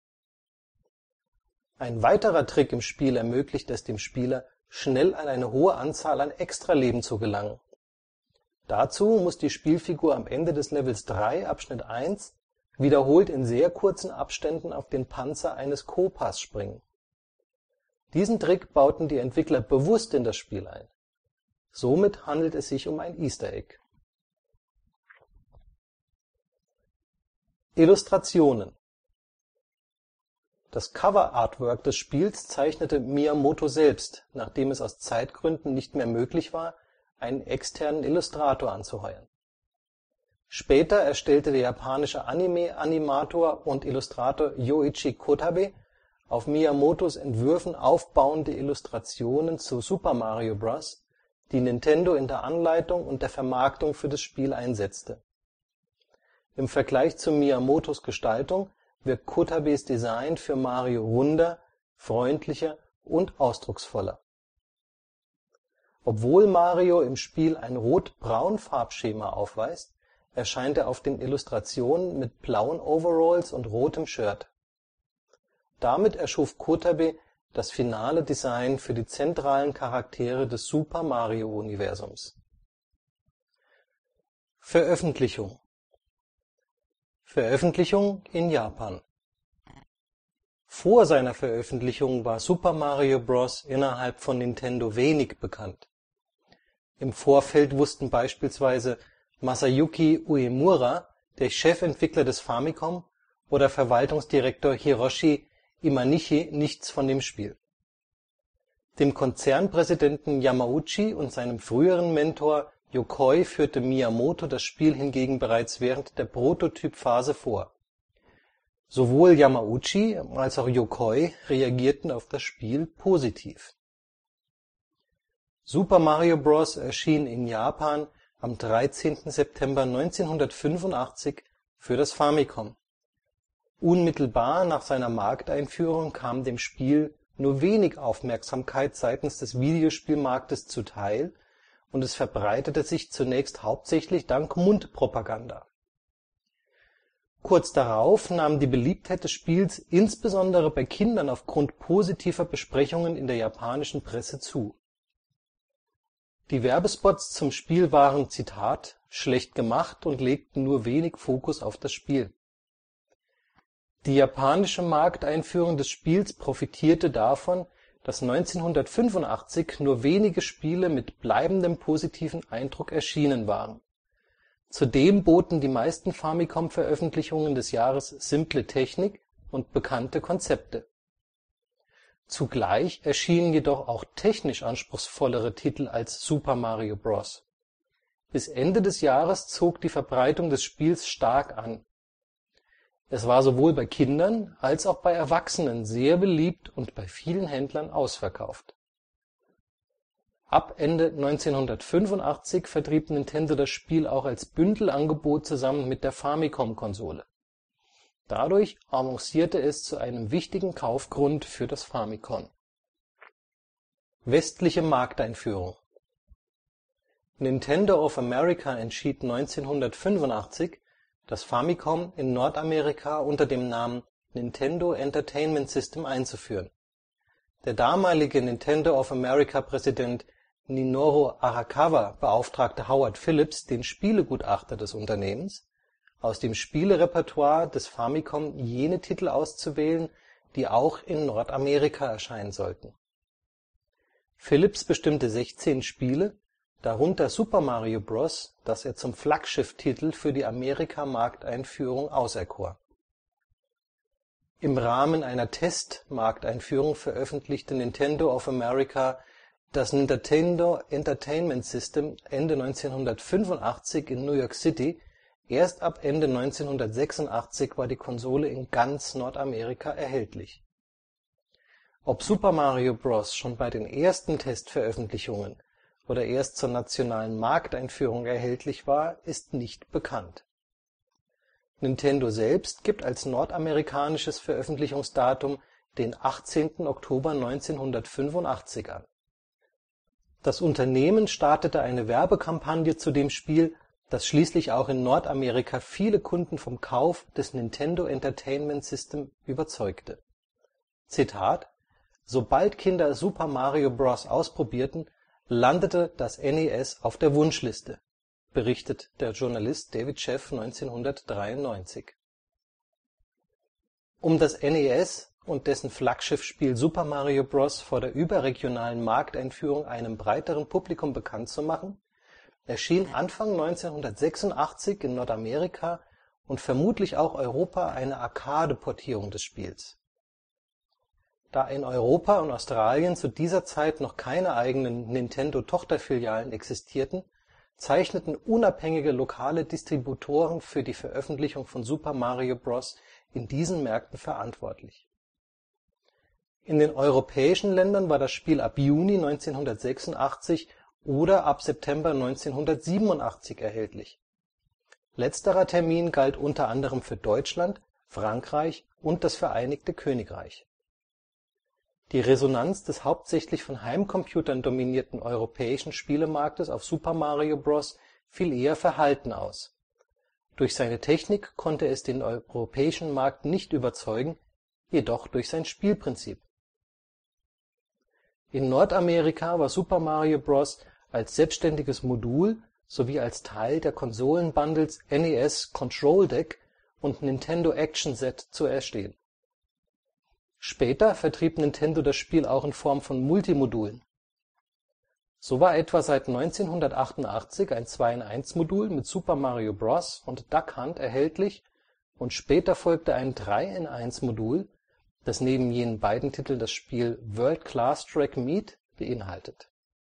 Ein weiterer Trick im Spiel ermöglicht es dem Spieler, schnell an eine hohe Anzahl an Extraleben zu gelangen. Dazu muss die Spielfigur am Ende des Levels 3 Abschnitt 1 wiederholt in sehr kurzen Abständen auf den Panzer eines Koopas springen. Diesen Trick bauten die Entwickler bewusst in das Spiel ein. Somit handelt es sich um ein Easter Egg. Illustrationen. Das Cover-Artwork des Spiels zeichnete Miyamoto selbst, nachdem es aus Zeitgründen nicht mehr möglich war, einen externen Illustrator anzuheuern. Später erstellte der japanische Anime-Animator und Illustrator Yōichi Kotabe auf Miyamotos Entwürfen aufbauende Illustrationen zu Super Mario Bros., die Nintendo in der Anleitung und der Vermarktung für das Spiel einsetzte. Im Vergleich zu Miyamotos Gestaltung wirkt Kotabes Design für Mario runder, freundlicher und ausdrucksvoller. Obwohl Mario im Spiel ein rot-braun Farbschema aufweist, erscheint er auf den Illustrationen mit blauen Overalls und rotem Shirt. Damit erschuf Kotabe das finale Design für die zentralen Charaktere des Super-Mario-Universums. Veröffentlichung in Japan. Vor seiner Veröffentlichung war Super Mario Bros. Innerhalb von Nintendo wenig bekannt. Im Vorfeld wussten beispielsweise Masayuki Uemura, der Chefentwickler des Famicom, oder Verwaltungsdirektor Hiroshi Imanishi nichts von dem Spiel. Dem Konzernpräsidenten Yamauchi und seinem früheren Mentor Yokoi führte Miyamoto das Spiel hingegen bereits während der Prototypphase vor. Sowohl Yamauchi als auch Yokoi reagierten auf das Spiel positiv. Super Mario Bros. Erschien in Japan am 13. September 1985 für das Famicom. Unmittelbar nach seiner Markteinführung kam dem Spiel nur wenig Aufmerksamkeit seitens des Videospielmarktes zuteil und es verbreitete sich zunächst hauptsächlich dank Mundpropaganda. Kurz darauf nahm die Beliebtheit des Spiels insbesondere bei Kindern aufgrund positiver Besprechungen in der japanischen Presse zu. Die Werbespots zum Spiel waren „ schlecht gemacht und legten nur wenig Fokus auf das Spiel “. Die japanische Markteinführung des Spiels profitierte davon, dass 1985 nur wenige Spiele mit bleibendem positiven Eindruck erschienen waren. Zudem boten die meisten Famicom-Veröffentlichungen des Jahres simple Technik und bekannte Konzepte. Zugleich erschienen jedoch auch technisch anspruchsvollere Titel als Super Mario Bros. Bis Ende des Jahres zog die Verbreitung des Spiels stark an. Es war sowohl bei Kindern als auch bei Erwachsenen sehr beliebt und bei vielen Händlern ausverkauft. Ab Ende 1985 vertrieb Nintendo das Spiel auch als Bündelangebot zusammen mit der Famicom-Konsole. Dadurch avancierte es zu einem wichtigen Kaufgrund für das Famicom. Westliche Markteinführung. Nintendo of America entschied 1985, das Famicom in Nordamerika unter dem Namen Nintendo Entertainment System einzuführen. Der damalige Nintendo of America-Präsident Minoru Arakawa beauftragte Howard Phillips, den Spielegutachter des Unternehmens, aus dem Spielerepertoire des Famicom jene Titel auszuwählen, die auch in Nordamerika erscheinen sollten. Phillips bestimmte 16 Spiele, darunter Super Mario Bros., das er zum Flaggschiff-Titel für die Amerika-Markteinführung auserkor. Im Rahmen einer Test-Markteinführung veröffentlichte Nintendo of America das Nintendo Entertainment System Ende 1985 in New York City, erst ab Ende 1986 war die Konsole in ganz Nordamerika erhältlich. Ob Super Mario Bros. Schon bei den ersten Testveröffentlichungen oder erst zur nationalen Markteinführung erhältlich war, ist nicht bekannt. Nintendo selbst gibt als nordamerikanisches Veröffentlichungsdatum den 18. Oktober 1985 an. Das Unternehmen startete eine Werbekampagne zu dem Spiel, das schließlich auch in Nordamerika viele Kunden vom Kauf des Nintendo Entertainment System überzeugte. Zitat: Sobald Kinder Super Mario Bros. Ausprobierten, landete das NES auf der Wunschliste, berichtet der Journalist David Sheff 1993. Um das NES und dessen Flaggschiff-Spiel Super Mario Bros. Vor der überregionalen Markteinführung einem breiteren Publikum bekannt zu machen, erschien Anfang 1986 in Nordamerika und vermutlich auch Europa eine Arcade-Portierung des Spiels. Da in Europa und Australien zu dieser Zeit noch keine eigenen Nintendo-Tochterfilialen existierten, zeichneten unabhängige lokale Distributoren für die Veröffentlichung von Super Mario Bros. In diesen Märkten verantwortlich. In den europäischen Ländern war das Spiel ab Juni 1986 oder ab September 1987 erhältlich. Letzterer Termin galt unter anderem für Deutschland, Frankreich und das Vereinigte Königreich. Die Resonanz des hauptsächlich von Heimcomputern dominierten europäischen Spielemarktes auf Super Mario Bros. Fiel eher verhalten aus. Durch seine Technik konnte es den europäischen Markt nicht überzeugen, jedoch durch sein Spielprinzip. In Nordamerika war Super Mario Bros. Als selbstständiges Modul sowie als Teil der Konsolen-Bundles NES Control Deck und Nintendo Action Set zu erstehen. Später vertrieb Nintendo das Spiel auch in Form von Multimodulen. So war etwa seit 1988 ein 2-in-1-Modul mit Super Mario Bros. Und Duck Hunt erhältlich und später folgte ein 3-in-1-Modul, das neben jenen beiden Titeln das Spiel World Class Track Meet beinhaltet.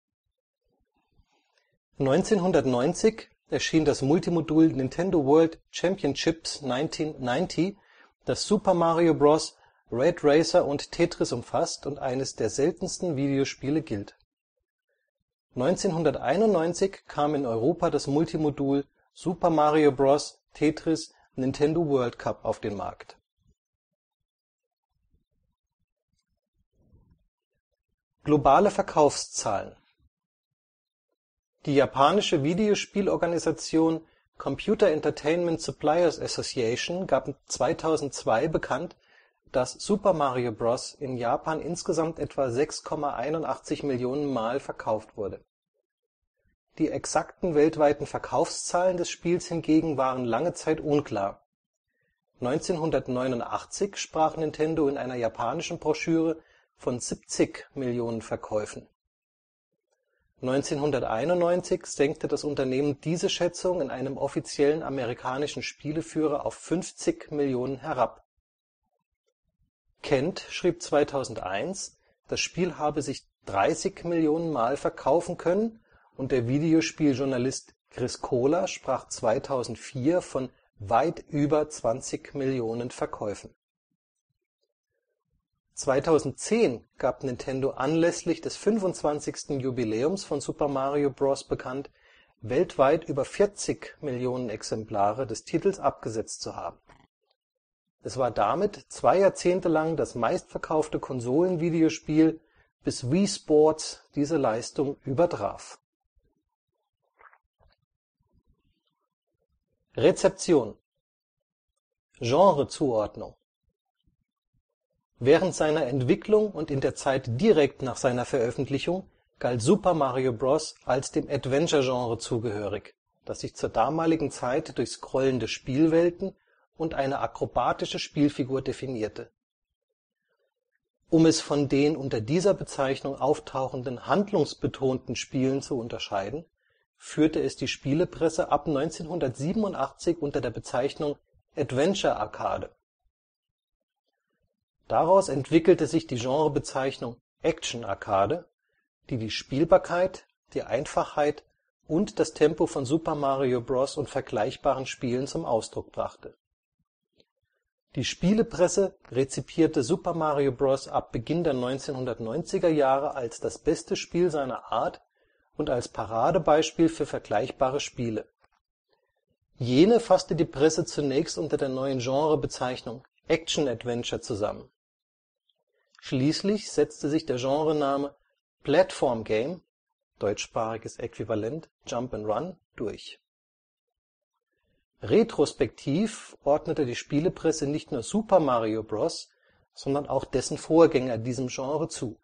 1990 erschien das Multimodul Nintendo World Championships 1990, das Super Mario Bros., Red Racer und Tetris umfasst und eines der seltensten Videospiele gilt. 1991 kam in Europa das Multimodul Super Mario Bros. Tetris Nintendo World Cup auf den Markt. Globale Verkaufszahlen. Die japanische Videospielorganisation Computer Entertainment Suppliers Association gab 2002 bekannt, dass Super Mario Bros. In Japan insgesamt etwa 6,81 Millionen Mal verkauft wurde. Die exakten weltweiten Verkaufszahlen des Spiels hingegen waren lange Zeit unklar. 1989 sprach Nintendo in einer japanischen Broschüre von 70 Millionen Verkäufen. 1991 senkte das Unternehmen diese Schätzung in einem offiziellen amerikanischen Spieleführer auf 50 Millionen herab. Kent schrieb 2001, das Spiel habe sich 30 Millionen Mal verkaufen können und der Videospieljournalist Chris Kohler sprach 2004 von weit über 20 Millionen Verkäufen. 2010 gab Nintendo anlässlich des 25. Jubiläums von Super Mario Bros. Bekannt, weltweit über 40 Millionen Exemplare des Titels abgesetzt zu haben. Es war damit 2 Jahrzehnte lang das meistverkaufte Konsolenvideospiel, bis Wii Sports diese Leistung übertraf. Rezeption. Genrezuordnung. Während seiner Entwicklung und in der Zeit direkt nach seiner Veröffentlichung galt Super Mario Bros. Als dem Adventure-Genre zugehörig, das sich zur damaligen Zeit durch scrollende Spielwelten und eine akrobatische Spielfigur definierte. Um es von den unter dieser Bezeichnung auftauchenden handlungsbetonten Spielen zu unterscheiden, führte es die Spielepresse ab 1987 unter der Bezeichnung Adventure Arcade. Daraus entwickelte sich die Genrebezeichnung Action Arcade, die die Spielbarkeit, die Einfachheit und das Tempo von Super Mario Bros. Und vergleichbaren Spielen zum Ausdruck brachte. Die Spielepresse rezipierte Super Mario Bros. Ab Beginn der 1990er Jahre als das beste Spiel seiner Art und als Paradebeispiel für vergleichbare Spiele. Jene fasste die Presse zunächst unter der neuen Genrebezeichnung Action Adventure zusammen. Schließlich setzte sich der Genrename Platform Game (deutschsprachiges Äquivalent Jump -’ Run) durch. Retrospektiv ordnete die Spielepresse nicht nur Super Mario Bros., sondern auch dessen Vorgänger diesem Genre zu.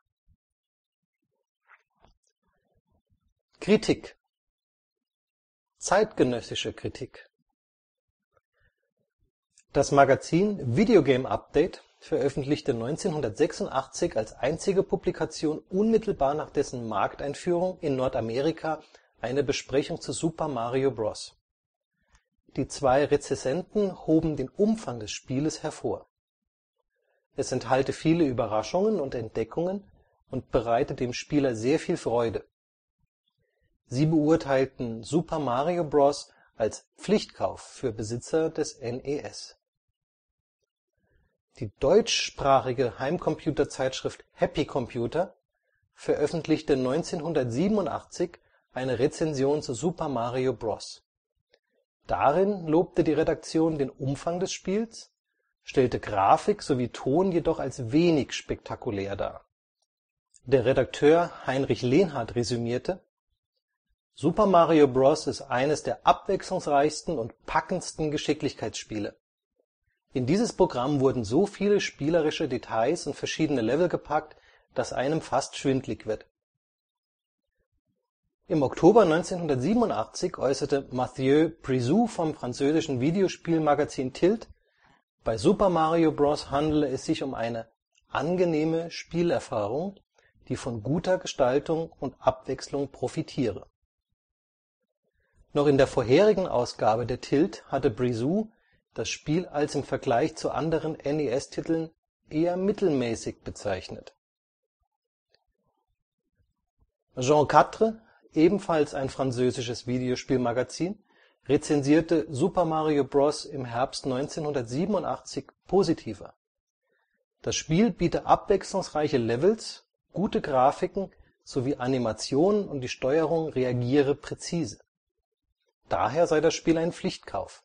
Kritik. Zeitgenössische Kritik. Das Magazin Video Game Update veröffentlichte 1986 als einzige Publikation unmittelbar nach dessen Markteinführung in Nordamerika eine Besprechung zu Super Mario Bros. Die zwei Rezensenten hoben den Umfang des Spieles hervor. Es enthalte viele Überraschungen und Entdeckungen und bereite dem Spieler sehr viel Freude. Sie beurteilten Super Mario Bros. Als Pflichtkauf für Besitzer des NES. Die deutschsprachige Heimcomputerzeitschrift Happy Computer veröffentlichte 1987 eine Rezension zu Super Mario Bros. Darin lobte die Redaktion den Umfang des Spiels, stellte Grafik sowie Ton jedoch als wenig spektakulär dar. Der Redakteur Heinrich Lenhardt resümierte: Super Mario Bros. Ist eines der abwechslungsreichsten und packendsten Geschicklichkeitsspiele. In dieses Programm wurden so viele spielerische Details und verschiedene Level gepackt, dass einem fast schwindlig wird. Im Oktober 1987 äußerte Mathieu Brisou vom französischen Videospielmagazin Tilt, bei Super Mario Bros. Handele es sich um eine „ angenehme Spielerfahrung, die von guter Gestaltung und Abwechslung profitiere “. Noch in der vorherigen Ausgabe der Tilt hatte Brisou das Spiel als im Vergleich zu anderen NES-Titeln eher mittelmäßig bezeichnet. Jean 4, ebenfalls ein französisches Videospielmagazin, rezensierte Super Mario Bros. Im Herbst 1987 positiver. Das Spiel biete abwechslungsreiche Levels, gute Grafiken sowie Animationen und die Steuerung reagiere präzise. Daher sei das Spiel ein Pflichtkauf.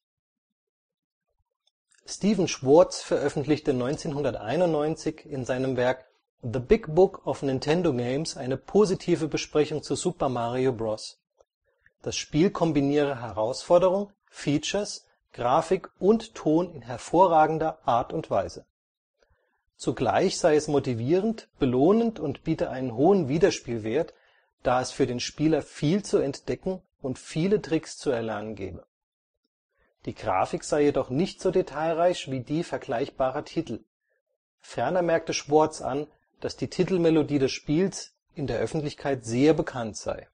Stephen Schwartz veröffentlichte 1991 in seinem Werk The Big Book of Nintendo Games eine positive Besprechung zu Super Mario Bros. Das Spiel kombiniere Herausforderung, Features, Grafik und Ton in hervorragender Art und Weise. Zugleich sei es motivierend, belohnend und biete einen hohen Wiederspielwert, da es für den Spieler viel zu entdecken und viele Tricks zu erlernen gebe. Die Grafik sei jedoch nicht so detailreich wie die vergleichbarer Titel. Ferner merkte Schwartz an, dass die Titelmelodie des Spiels in der Öffentlichkeit sehr bekannt sei.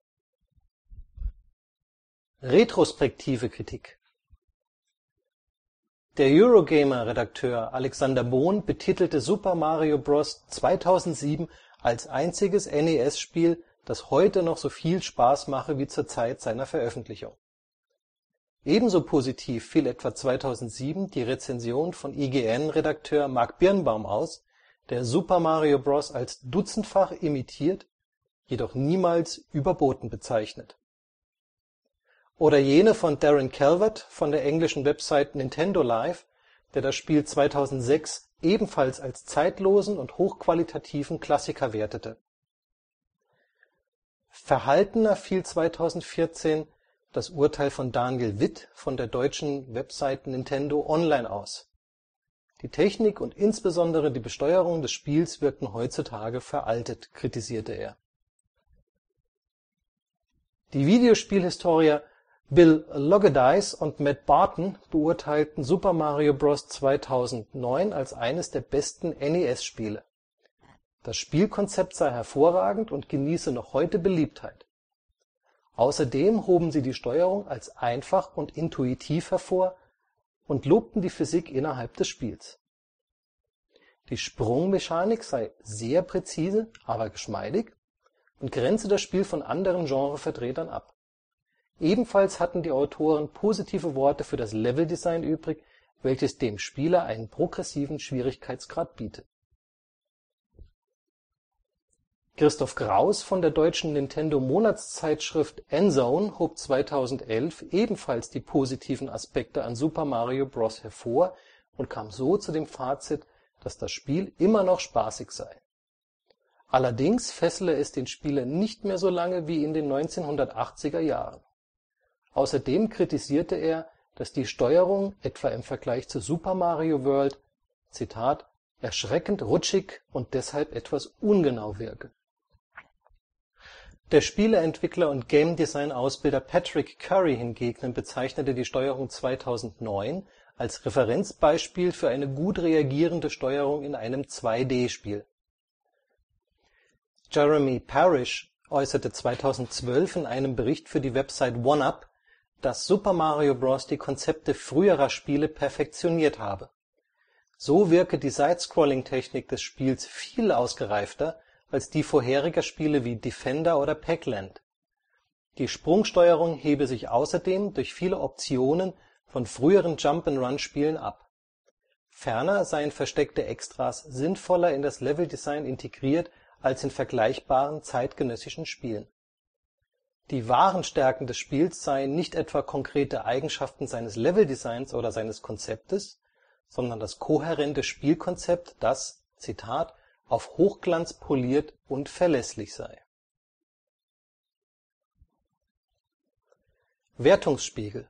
Retrospektive Kritik. Der Eurogamer-Redakteur Alexander Bohn betitelte Super Mario Bros. 2007 als einziges NES-Spiel, das heute noch so viel Spaß mache wie zur Zeit seiner Veröffentlichung. Ebenso positiv fiel etwa 2007 die Rezension von IGN-Redakteur Mark Birnbaum aus, der Super Mario Bros. Als dutzendfach imitiert, jedoch niemals überboten bezeichnet. Oder jene von Darren Calvert von der englischen Website Nintendo Life, der das Spiel 2006 ebenfalls als zeitlosen und hochqualitativen Klassiker wertete. Verhaltener fiel 2014 das Urteil von Daniel Witt von der deutschen Website Nintendo Online aus. Die Technik und insbesondere die Besteuerung des Spiels wirkten heutzutage veraltet, kritisierte er. Die Videospielhistoriker Bill Loguidice und Matt Barton beurteilten Super Mario Bros. 2009 als eines der besten NES-Spiele. Das Spielkonzept sei hervorragend und genieße noch heute Beliebtheit. Außerdem hoben sie die Steuerung als einfach und intuitiv hervor und lobten die Physik innerhalb des Spiels. Die Sprungmechanik sei sehr präzise, aber geschmeidig und grenze das Spiel von anderen Genrevertretern ab. Ebenfalls hatten die Autoren positive Worte für das Leveldesign übrig, welches dem Spieler einen progressiven Schwierigkeitsgrad bietet. Christoph Kraus von der deutschen Nintendo-Monatszeitschrift N-Zone hob 2011 ebenfalls die positiven Aspekte an Super Mario Bros. Hervor und kam so zu dem Fazit, dass das Spiel immer noch spaßig sei. Allerdings fessele es den Spieler nicht mehr so lange wie in den 1980er Jahren. Außerdem kritisierte er, dass die Steuerung etwa im Vergleich zu Super Mario World „ Zitat, erschreckend rutschig und deshalb etwas ungenau wirke. Der Spieleentwickler und Game-Design-Ausbilder Patrick Curry hingegen bezeichnete die Steuerung 2009 als Referenzbeispiel für eine gut reagierende Steuerung in einem 2D-Spiel. Jeremy Parish äußerte 2012 in einem Bericht für die Website 1UP, dass Super Mario Bros. Die Konzepte früherer Spiele perfektioniert habe. So wirke die Side-Scrolling-Technik des Spiels viel ausgereifter als die vorheriger Spiele wie Defender oder Pac-Land. Die Sprungsteuerung hebe sich außerdem durch viele Optionen von früheren Jump-and-Run-Spielen ab. Ferner seien versteckte Extras sinnvoller in das Leveldesign integriert als in vergleichbaren zeitgenössischen Spielen. Die wahren Stärken des Spiels seien nicht etwa konkrete Eigenschaften seines Leveldesigns oder seines Konzeptes, sondern das kohärente Spielkonzept, das „ Zitat, auf Hochglanz poliert und verlässlich sei. “Wertungsspiegel.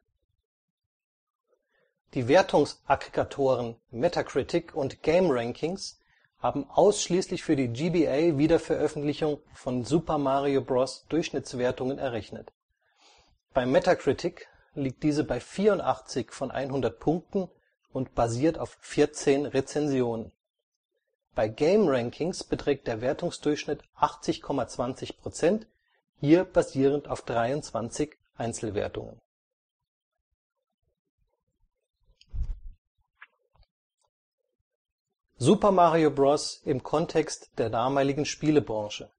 Die Wertungsaggregatoren Metacritic und GameRankings haben ausschließlich für die GBA-Wiederveröffentlichung von Super Mario Bros. Durchschnittswertungen errechnet. Bei Metacritic liegt diese bei 84 von 100 Punkten und basiert auf 14 Rezensionen. Bei GameRankings beträgt der Wertungsdurchschnitt 80,20%, hier basierend auf 23 Einzelwertungen. Super Mario Bros. Im Kontext der damaligen Spielebranche.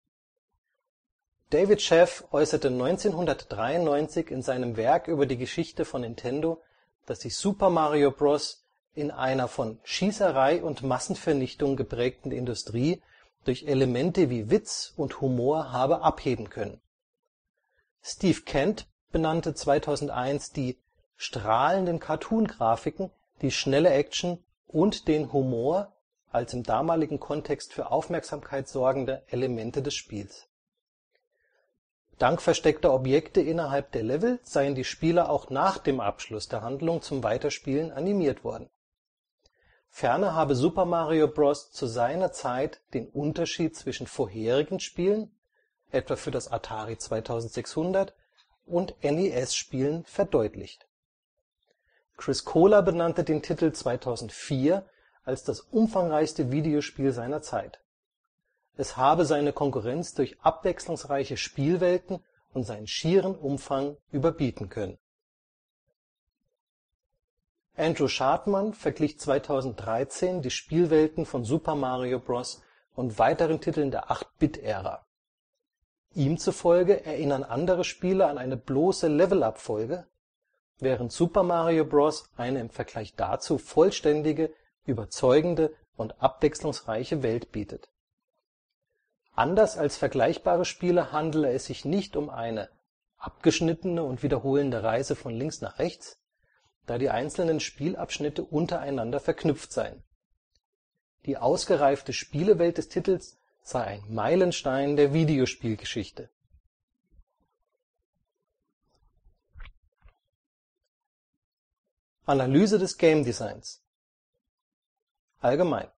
David Sheff äußerte 1993 in seinem Werk über die Geschichte von Nintendo, dass sich Super Mario Bros. In einer von Schießerei und Massenvernichtung geprägten Industrie durch Elemente wie Witz und Humor habe abheben können. Steve Kent benannte 2001 die „ strahlenden Cartoon-Grafiken, die schnelle Action und den Humor “als im damaligen Kontext für Aufmerksamkeit sorgende Elemente des Spiels. Dank versteckter Objekte innerhalb der Level seien die Spieler auch nach dem Abschluss der Handlung zum Weiterspielen animiert worden. Ferner habe Super Mario Bros. Zu seiner Zeit den Unterschied zwischen vorherigen Spielen, etwa für das Atari 2600, und NES-Spielen verdeutlicht. Chris Kohler benannte den Titel 2004 als das umfangreichste Videospiel seiner Zeit. Es habe seine Konkurrenz durch abwechslungsreiche Spielwelten und seinen schieren Umfang überbieten können. Andrew Schartmann verglich 2013 die Spielwelten von Super Mario Bros. Und weiteren Titeln der 8-Bit-Ära. Ihm zufolge erinnern andere Spiele an eine bloße Level-Up-Folge, während Super Mario Bros. Eine im Vergleich dazu vollständige, überzeugende und abwechslungsreiche Welt bietet. Anders als vergleichbare Spiele handele es sich nicht um eine abgeschnittene und wiederholende Reise von links nach rechts, da die einzelnen Spielabschnitte untereinander verknüpft seien. Die ausgereifte Spielewelt des Titels sei ein Meilenstein der Videospielgeschichte. Analyse des Game Designs. Allgemein.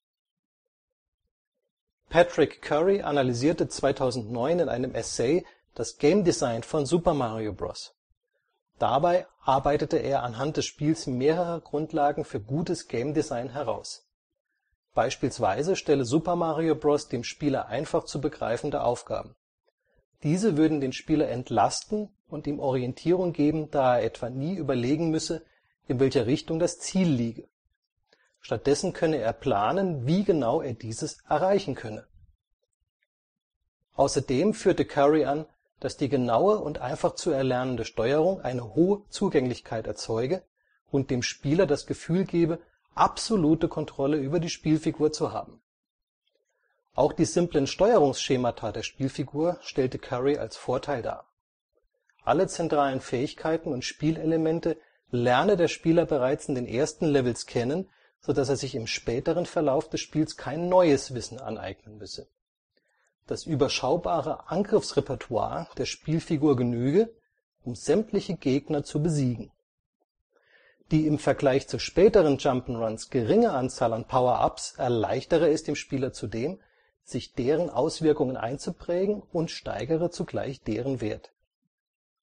Patrick Curry analysierte 2009 in einem Essay das Game Design von Super Mario Bros. Dabei arbeitete er anhand des Spiels mehrere Grundlagen für gutes Game Design heraus. Beispielsweise stelle Super Mario Bros. Dem Spieler einfach zu begreifende Aufgaben. Diese würden den Spieler entlasten und ihm Orientierung geben, da er etwa nie überlegen müsse, in welcher Richtung das Ziel liege. Stattdessen könne er planen, wie genau er dieses erreichen könne. Außerdem führte Curry an, dass die genaue und einfach zu erlernende Steuerung eine hohe Zugänglichkeit erzeuge und dem Spieler das Gefühl gebe, absolute Kontrolle über die Spielfigur zu haben. Auch die simplen Steuerungsschemata der Spielfigur stellte Curry als Vorteil dar. Alle zentralen Fähigkeiten und Spielelemente lerne der Spieler bereits in den ersten Levels kennen, so dass er sich im späteren Verlauf des Spiels kein neues Wissen aneignen müsse. Das überschaubare Angriffsrepertoire der Spielfigur genüge, um sämtliche Gegner zu besiegen. Die im Vergleich zu späteren Jump'n'Runs geringe Anzahl an Power-ups erleichtere es dem Spieler zudem, sich deren Auswirkungen einzuprägen und steigere zugleich deren Wert.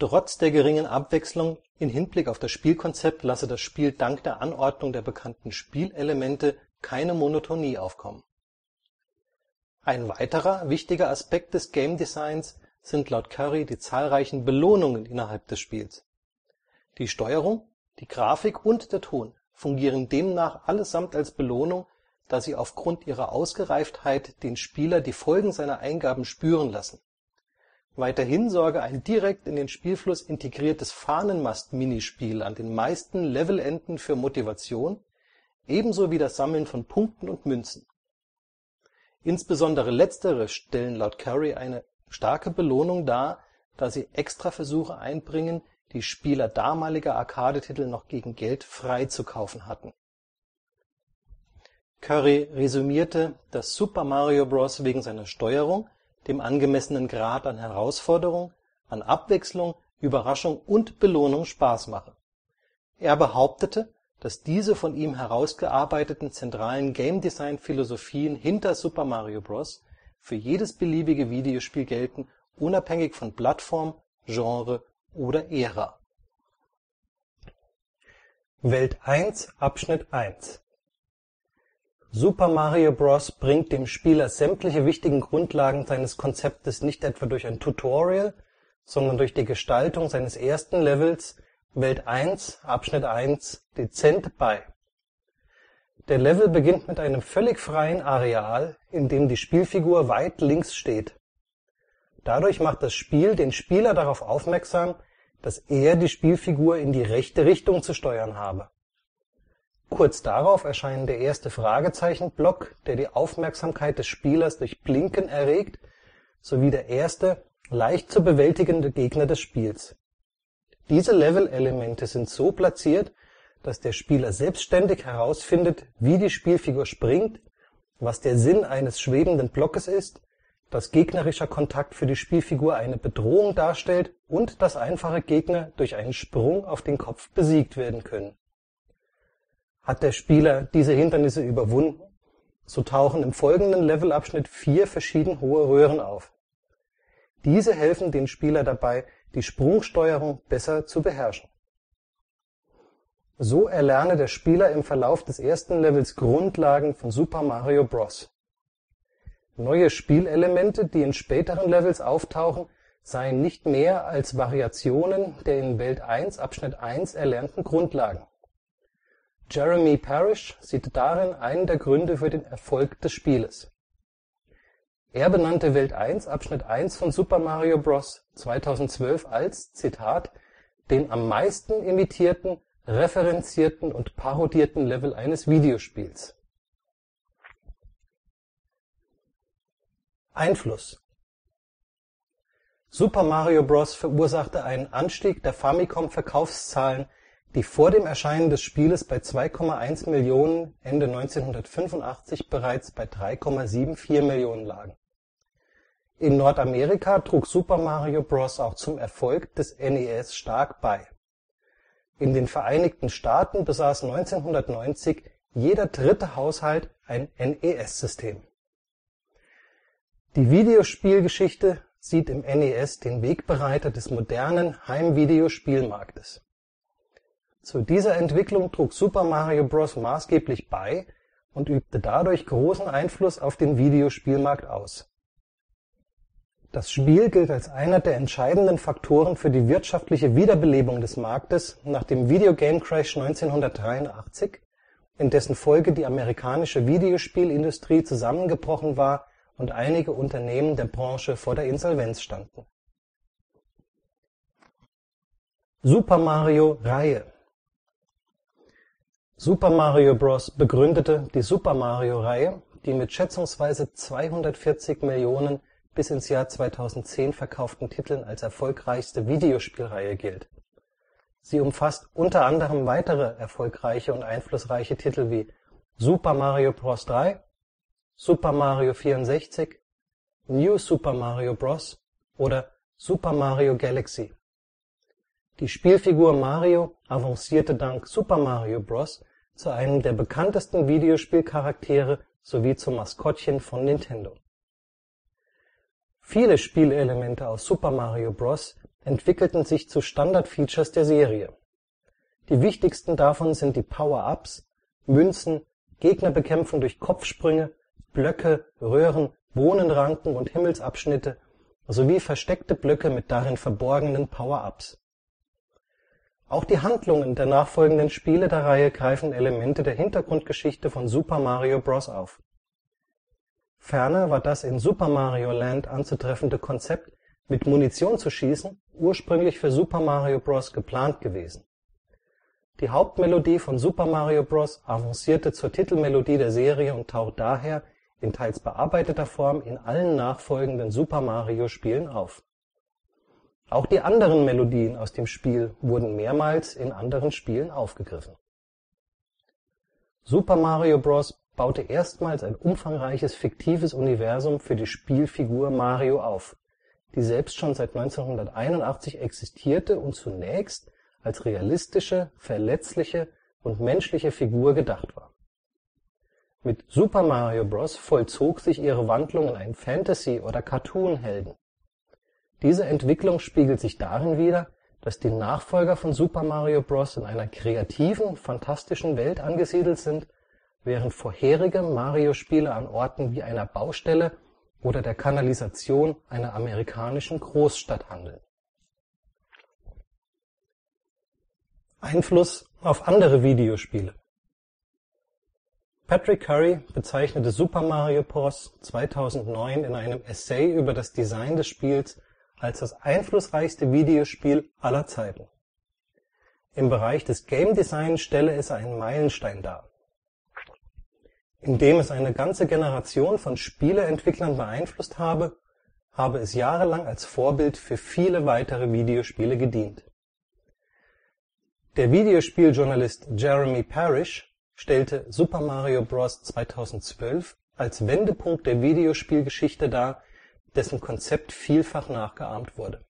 Trotz der geringen Abwechslung in Hinblick auf das Spielkonzept lasse das Spiel dank der Anordnung der bekannten Spielelemente keine Monotonie aufkommen. Ein weiterer wichtiger Aspekt des Game-Designs sind laut Curry die zahlreichen Belohnungen innerhalb des Spiels. Die Steuerung, die Grafik und der Ton fungieren demnach allesamt als Belohnung, da sie aufgrund ihrer Ausgereiftheit den Spieler die Folgen seiner Eingaben spüren lassen. Weiterhin sorge ein direkt in den Spielfluss integriertes Fahnenmast-Minispiel an den meisten Levelenden für Motivation, ebenso wie das Sammeln von Punkten und Münzen. Insbesondere letztere stellen laut Curry eine starke Belohnung dar, da sie Extraversuche einbringen, die Spieler damaliger Arcade-Titel noch gegen Geld frei zu kaufen hatten. Curry resümierte, dass Super Mario Bros. Wegen seiner Steuerung, dem angemessenen Grad an Herausforderung, an Abwechslung, Überraschung und Belohnung Spaß mache. Er behauptete, dass diese von ihm herausgearbeiteten zentralen Game-Design-Philosophien hinter Super Mario Bros. Für jedes beliebige Videospiel gelten, unabhängig von Plattform, Genre oder Ära. Welt 1 Abschnitt 1 Super Mario Bros. Bringt dem Spieler sämtliche wichtigen Grundlagen seines Konzeptes nicht etwa durch ein Tutorial, sondern durch die Gestaltung seines ersten Levels Welt 1 Abschnitt 1 dezent bei. Der Level beginnt mit einem völlig freien Areal, in dem die Spielfigur weit links steht. Dadurch macht das Spiel den Spieler darauf aufmerksam, dass er die Spielfigur in die rechte Richtung zu steuern habe. Kurz darauf erscheint der erste Fragezeichenblock, der die Aufmerksamkeit des Spielers durch Blinken erregt, sowie der erste, leicht zu bewältigende Gegner des Spiels. Diese Levelelemente sind so platziert, dass der Spieler selbstständig herausfindet, wie die Spielfigur springt, was der Sinn eines schwebenden Blockes ist, dass gegnerischer Kontakt für die Spielfigur eine Bedrohung darstellt und dass einfache Gegner durch einen Sprung auf den Kopf besiegt werden können. Hat der Spieler diese Hindernisse überwunden, so tauchen im folgenden Levelabschnitt 4 verschieden hohe Röhren auf. Diese helfen dem Spieler dabei, die Sprungsteuerung besser zu beherrschen. So erlerne der Spieler im Verlauf des ersten Levels Grundlagen von Super Mario Bros. Neue Spielelemente, die in späteren Levels auftauchen, seien nicht mehr als Variationen der in Welt 1 Abschnitt 1 erlernten Grundlagen. Jeremy Parish sieht darin einen der Gründe für den Erfolg des Spieles. Er benannte Welt 1 Abschnitt 1 von Super Mario Bros. 2012 als, Zitat, den am meisten imitierten, referenzierten und parodierten Level eines Videospiels. Einfluss: Super Mario Bros. Verursachte einen Anstieg der Famicom-Verkaufszahlen, die vor dem Erscheinen des Spieles bei 2,1 Millionen, Ende 1985 bereits bei 3,74 Millionen lagen. In Nordamerika trug Super Mario Bros. Auch zum Erfolg des NES stark bei. In den Vereinigten Staaten besaß 1990 jeder dritte Haushalt ein NES-System. Die Videospielgeschichte sieht im NES den Wegbereiter des modernen Heimvideospielmarktes. Zu dieser Entwicklung trug Super Mario Bros. Maßgeblich bei und übte dadurch großen Einfluss auf den Videospielmarkt aus. Das Spiel gilt als einer der entscheidenden Faktoren für die wirtschaftliche Wiederbelebung des Marktes nach dem Video Game Crash 1983, in dessen Folge die amerikanische Videospielindustrie zusammengebrochen war und einige Unternehmen der Branche vor der Insolvenz standen. Super Mario Reihe: Super Mario Bros. Begründete die Super Mario Reihe, die mit schätzungsweise 240 Millionen bis ins Jahr 2010 verkauften Titeln als erfolgreichste Videospielreihe gilt. Sie umfasst unter anderem weitere erfolgreiche und einflussreiche Titel wie Super Mario Bros. 3, Super Mario 64, New Super Mario Bros. Oder Super Mario Galaxy. Die Spielfigur Mario avancierte dank Super Mario Bros. Zu einem der bekanntesten Videospielcharaktere sowie zum Maskottchen von Nintendo. Viele Spielelemente aus Super Mario Bros. entwickelten sich zu Standardfeatures der Serie. Die wichtigsten davon sind die Power-ups, Münzen, Gegnerbekämpfung durch Kopfsprünge, Blöcke, Röhren, Bohnenranken und Himmelsabschnitte sowie versteckte Blöcke mit darin verborgenen Power-ups. Auch die Handlungen der nachfolgenden Spiele der Reihe greifen Elemente der Hintergrundgeschichte von Super Mario Bros. Auf. Ferner war das in Super Mario Land anzutreffende Konzept, mit Munition zu schießen, ursprünglich für Super Mario Bros. Geplant gewesen. Die Hauptmelodie von Super Mario Bros. Avancierte zur Titelmelodie der Serie und taucht daher in teils bearbeiteter Form in allen nachfolgenden Super-Mario-Spielen auf. Auch die anderen Melodien aus dem Spiel wurden mehrmals in anderen Spielen aufgegriffen. Super Mario Bros. Baute erstmals ein umfangreiches fiktives Universum für die Spielfigur Mario auf, die selbst schon seit 1981 existierte und zunächst als realistische, verletzliche und menschliche Figur gedacht war. Mit Super Mario Bros. Vollzog sich ihre Wandlung in einen Fantasy - oder Cartoon-Helden. Diese Entwicklung spiegelt sich darin wider, dass die Nachfolger von Super Mario Bros. In einer kreativen, fantastischen Welt angesiedelt sind, während vorherige Mario-Spiele an Orten wie einer Baustelle oder der Kanalisation einer amerikanischen Großstadt handeln. Einfluss auf andere Videospiele. Patrick Curry bezeichnete Super Mario Bros. 2009 in einem Essay über das Design des Spiels als das einflussreichste Videospiel aller Zeiten. Im Bereich des Game Design stelle es einen Meilenstein dar. Indem es eine ganze Generation von Spieleentwicklern beeinflusst habe es jahrelang als Vorbild für viele weitere Videospiele gedient. Der Videospieljournalist Jeremy Parish stellte Super Mario Bros. 2012 als Wendepunkt der Videospielgeschichte dar, dessen Konzept vielfach nachgeahmt wurde.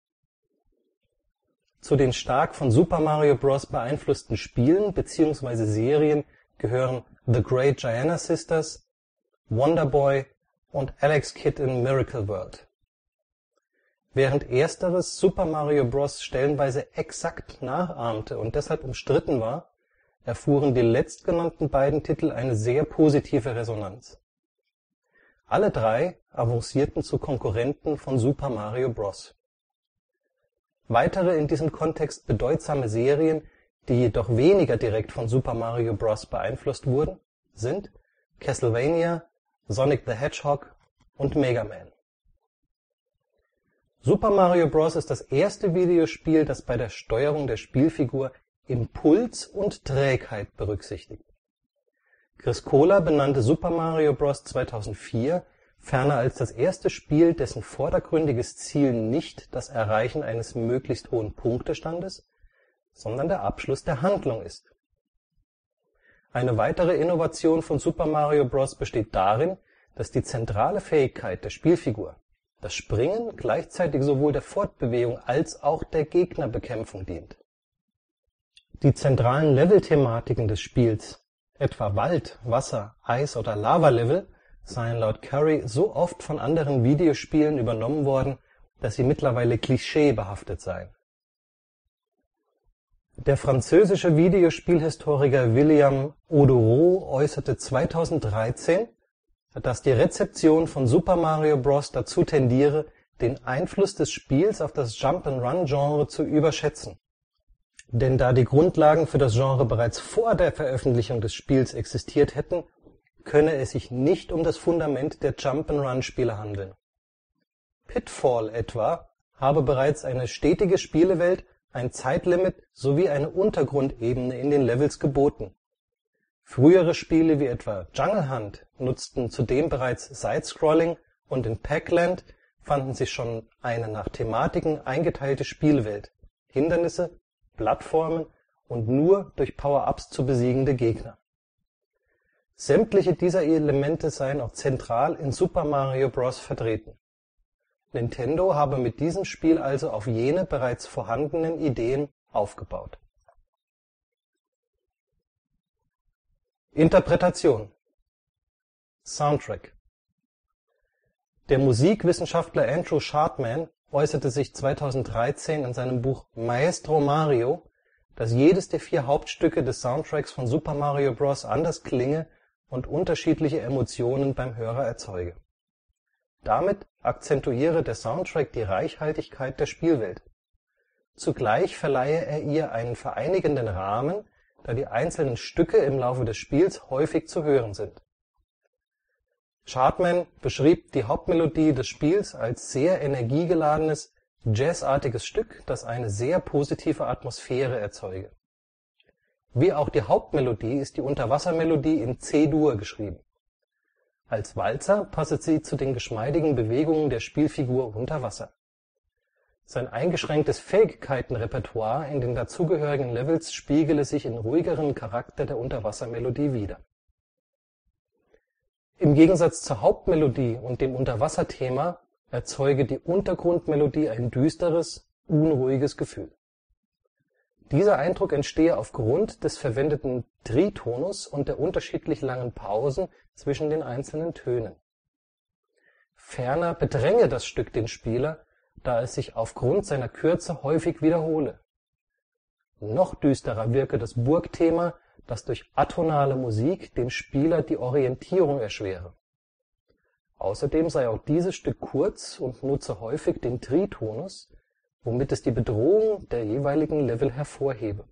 Zu den stark von Super Mario Bros. Beeinflussten Spielen bzw. Serien gehören The Great Giana Sisters, Wonder Boy und Alex Kidd in Miracle World. Während ersteres Super Mario Bros. Stellenweise exakt nachahmte und deshalb umstritten war, erfuhren die letztgenannten beiden Titel eine sehr positive Resonanz. Alle drei avancierten zu Konkurrenten von Super Mario Bros. Weitere in diesem Kontext bedeutsame Serien, die jedoch weniger direkt von Super Mario Bros. Beeinflusst wurden, sind Castlevania, Sonic the Hedgehog und Mega Man. Super Mario Bros. Ist das erste Videospiel, das bei der Steuerung der Spielfigur Impuls und Trägheit berücksichtigt. Chris Kohler benannte Super Mario Bros. 2004 ferner als das erste Spiel, dessen vordergründiges Ziel nicht das Erreichen eines möglichst hohen Punktestandes, sondern der Abschluss der Handlung ist. Eine weitere Innovation von Super Mario Bros. Besteht darin, dass die zentrale Fähigkeit der Spielfigur, das Springen, gleichzeitig sowohl der Fortbewegung als auch der Gegnerbekämpfung dient. Die zentralen Levelthematiken des Spiels, etwa Wald, Wasser, Eis oder Lava-Level, seien laut Curry so oft von anderen Videospielen übernommen worden, dass sie mittlerweile klischeebehaftet seien. Der französische Videospielhistoriker William Audureau äußerte 2013, dass die Rezeption von Super Mario Bros. Dazu tendiere, den Einfluss des Spiels auf das Jump-and-Run-Genre zu überschätzen. Denn da die Grundlagen für das Genre bereits vor der Veröffentlichung des Spiels existiert hätten, könne es sich nicht um das Fundament der Jump-and-Run-Spiele handeln. Pitfall etwa habe bereits eine stetige Spielewelt, ein Zeitlimit sowie eine Untergrundebene in den Levels geboten. Frühere Spiele wie etwa Jungle Hunt nutzten zudem bereits Side-Scrolling und in Pac-Land fanden sich schon eine nach Thematiken eingeteilte Spielwelt, Hindernisse, Plattformen und nur durch Power-ups zu besiegende Gegner. Sämtliche dieser Elemente seien auch zentral in Super Mario Bros. Vertreten. Nintendo habe mit diesem Spiel also auf jene bereits vorhandenen Ideen aufgebaut. Interpretation. Soundtrack. Der Musikwissenschaftler Andrew Schartman äußerte sich 2013 in seinem Buch Maestro Mario, dass jedes der 4 Hauptstücke des Soundtracks von Super Mario Bros. Anders klinge und unterschiedliche Emotionen beim Hörer erzeuge. Damit akzentuiere der Soundtrack die Reichhaltigkeit der Spielwelt. Zugleich verleihe er ihr einen vereinigenden Rahmen, da die einzelnen Stücke im Laufe des Spiels häufig zu hören sind. Schartmann beschrieb die Hauptmelodie des Spiels als sehr energiegeladenes, jazzartiges Stück, das eine sehr positive Atmosphäre erzeuge. Wie auch die Hauptmelodie ist die Unterwassermelodie in C-Dur geschrieben. Als Walzer passe sie zu den geschmeidigen Bewegungen der Spielfigur unter Wasser. Sein eingeschränktes Fähigkeitenrepertoire in den dazugehörigen Levels spiegele sich im ruhigeren Charakter der Unterwassermelodie wider. Im Gegensatz zur Hauptmelodie und dem Unterwasserthema erzeuge die Untergrundmelodie ein düsteres, unruhiges Gefühl. Dieser Eindruck entstehe aufgrund des verwendeten Tritonus und der unterschiedlich langen Pausen zwischen den einzelnen Tönen. Ferner bedränge das Stück den Spieler, da es sich aufgrund seiner Kürze häufig wiederhole. Noch düsterer wirke das Burgthema, das durch atonale Musik dem Spieler die Orientierung erschwere. Außerdem sei auch dieses Stück kurz und nutze häufig den Tritonus, womit es die Bedrohung der jeweiligen Level hervorhebe.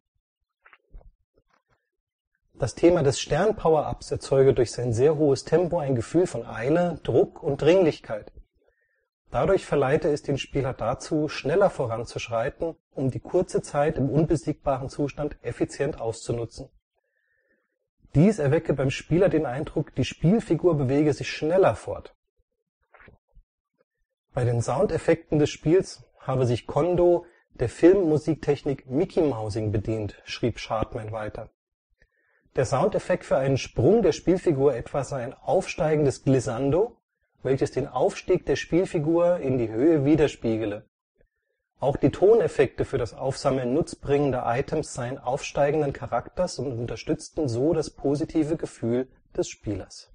Das Thema des Stern-Power-Ups erzeuge durch sein sehr hohes Tempo ein Gefühl von Eile, Druck und Dringlichkeit. Dadurch verleite es den Spieler dazu, schneller voranzuschreiten, um die kurze Zeit im unbesiegbaren Zustand effizient auszunutzen. Dies erwecke beim Spieler den Eindruck, die Spielfigur bewege sich schneller fort. Bei den Soundeffekten des Spiels habe sich Kondō der Filmmusiktechnik Mickey-Mousing bedient, schrieb Schartmann weiter. Der Soundeffekt für einen Sprung der Spielfigur etwa sei ein aufsteigendes Glissando, welches den Aufstieg der Spielfigur in die Höhe widerspiegele. Auch die Toneffekte für das Aufsammeln nutzbringender Items seien aufsteigenden Charakters und unterstützten so das positive Gefühl des Spielers.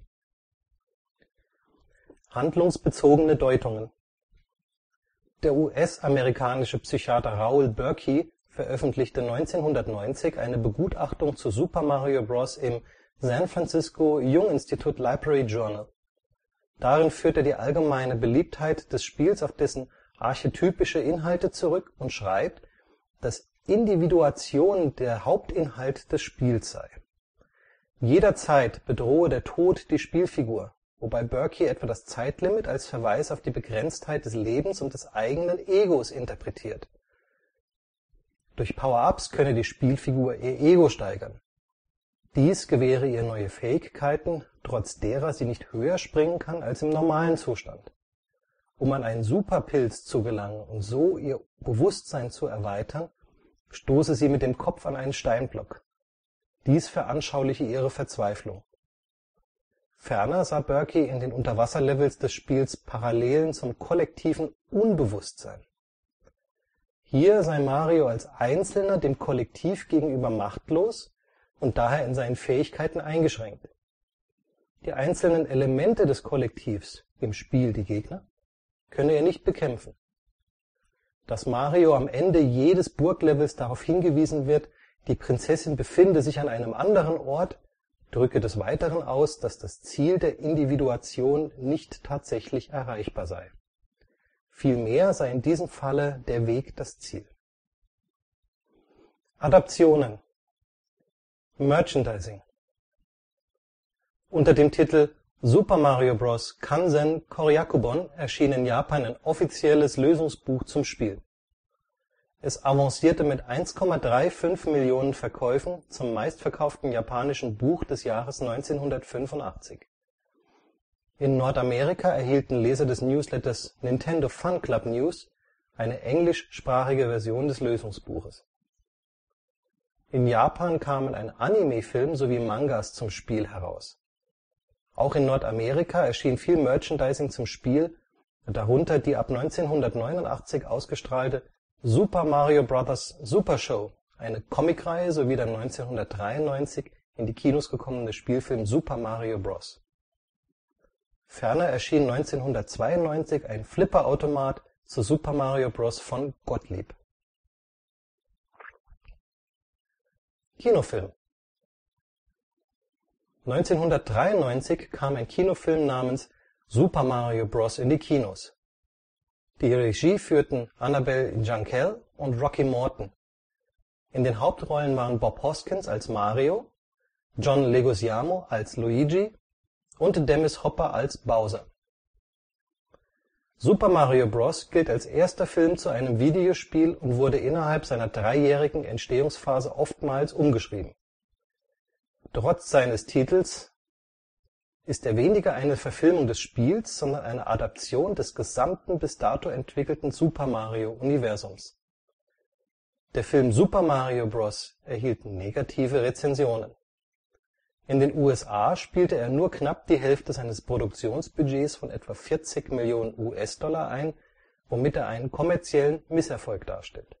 Handlungsbezogene Deutungen. Der US-amerikanische Psychiater Raoul Berke veröffentlichte 1990 eine Begutachtung zu Super Mario Bros. Im San Francisco Jung Institute Library Journal. Darin führt er die allgemeine Beliebtheit des Spiels auf dessen archetypische Inhalte zurück und schreibt, dass Individuation der Hauptinhalt des Spiels sei. Jederzeit bedrohe der Tod die Spielfigur, wobei Berke etwa das Zeitlimit als Verweis auf die Begrenztheit des Lebens und des eigenen Egos interpretiert. Durch Power-ups könne die Spielfigur ihr Ego steigern. Dies gewähre ihr neue Fähigkeiten, trotz derer sie nicht höher springen kann als im normalen Zustand. Um an einen Superpilz zu gelangen und so ihr Bewusstsein zu erweitern, stoße sie mit dem Kopf an einen Steinblock. Dies veranschauliche ihre Verzweiflung. Ferner sah Berke in den Unterwasserlevels des Spiels Parallelen zum kollektiven Unbewusstsein. Hier sei Mario als Einzelner dem Kollektiv gegenüber machtlos und daher in seinen Fähigkeiten eingeschränkt. Die einzelnen Elemente des Kollektivs, im Spiel die Gegner, könne er nicht bekämpfen. Dass Mario am Ende jedes Burglevels darauf hingewiesen wird, die Prinzessin befinde sich an einem anderen Ort, drücke des Weiteren aus, dass das Ziel der Individuation nicht tatsächlich erreichbar sei. Vielmehr sei in diesem Falle der Weg das Ziel. Adaptionen. Merchandising. Unter dem Titel Super Mario Bros. Kanzen Koryakubon erschien in Japan ein offizielles Lösungsbuch zum Spiel. Es avancierte mit 1,35 Millionen Verkäufen zum meistverkauften japanischen Buch des Jahres 1985. In Nordamerika erhielten Leser des Newsletters Nintendo Fun Club News eine englischsprachige Version des Lösungsbuches. In Japan kamen ein Anime-Film sowie Mangas zum Spiel heraus. Auch in Nordamerika erschien viel Merchandising zum Spiel, darunter die ab 1989 ausgestrahlte Super Mario Bros. Super Show, eine Comicreihe sowie der 1993 in die Kinos gekommene Spielfilm Super Mario Bros. Ferner erschien 1992 ein Flipperautomat zu Super Mario Bros. Von Gottlieb. Kinofilm 1993 kam ein Kinofilm namens Super Mario Bros. In die Kinos. Die Regie führten Annabel Jankel und Rocky Morton. In den Hauptrollen waren Bob Hoskins als Mario, John Leguizamo als Luigi und Dennis Hopper als Bowser. Super Mario Bros. Gilt als erster Film zu einem Videospiel und wurde innerhalb seiner 3-jährigen Entstehungsphase oftmals umgeschrieben. Trotz seines Titels ist er weniger eine Verfilmung des Spiels, sondern eine Adaption des gesamten bis dato entwickelten Super-Mario-Universums. Der Film Super Mario Bros. Erhielt negative Rezensionen. In den USA spielte er nur knapp die Hälfte seines Produktionsbudgets von etwa 40 Millionen US-Dollar ein, womit er einen kommerziellen Misserfolg darstellt.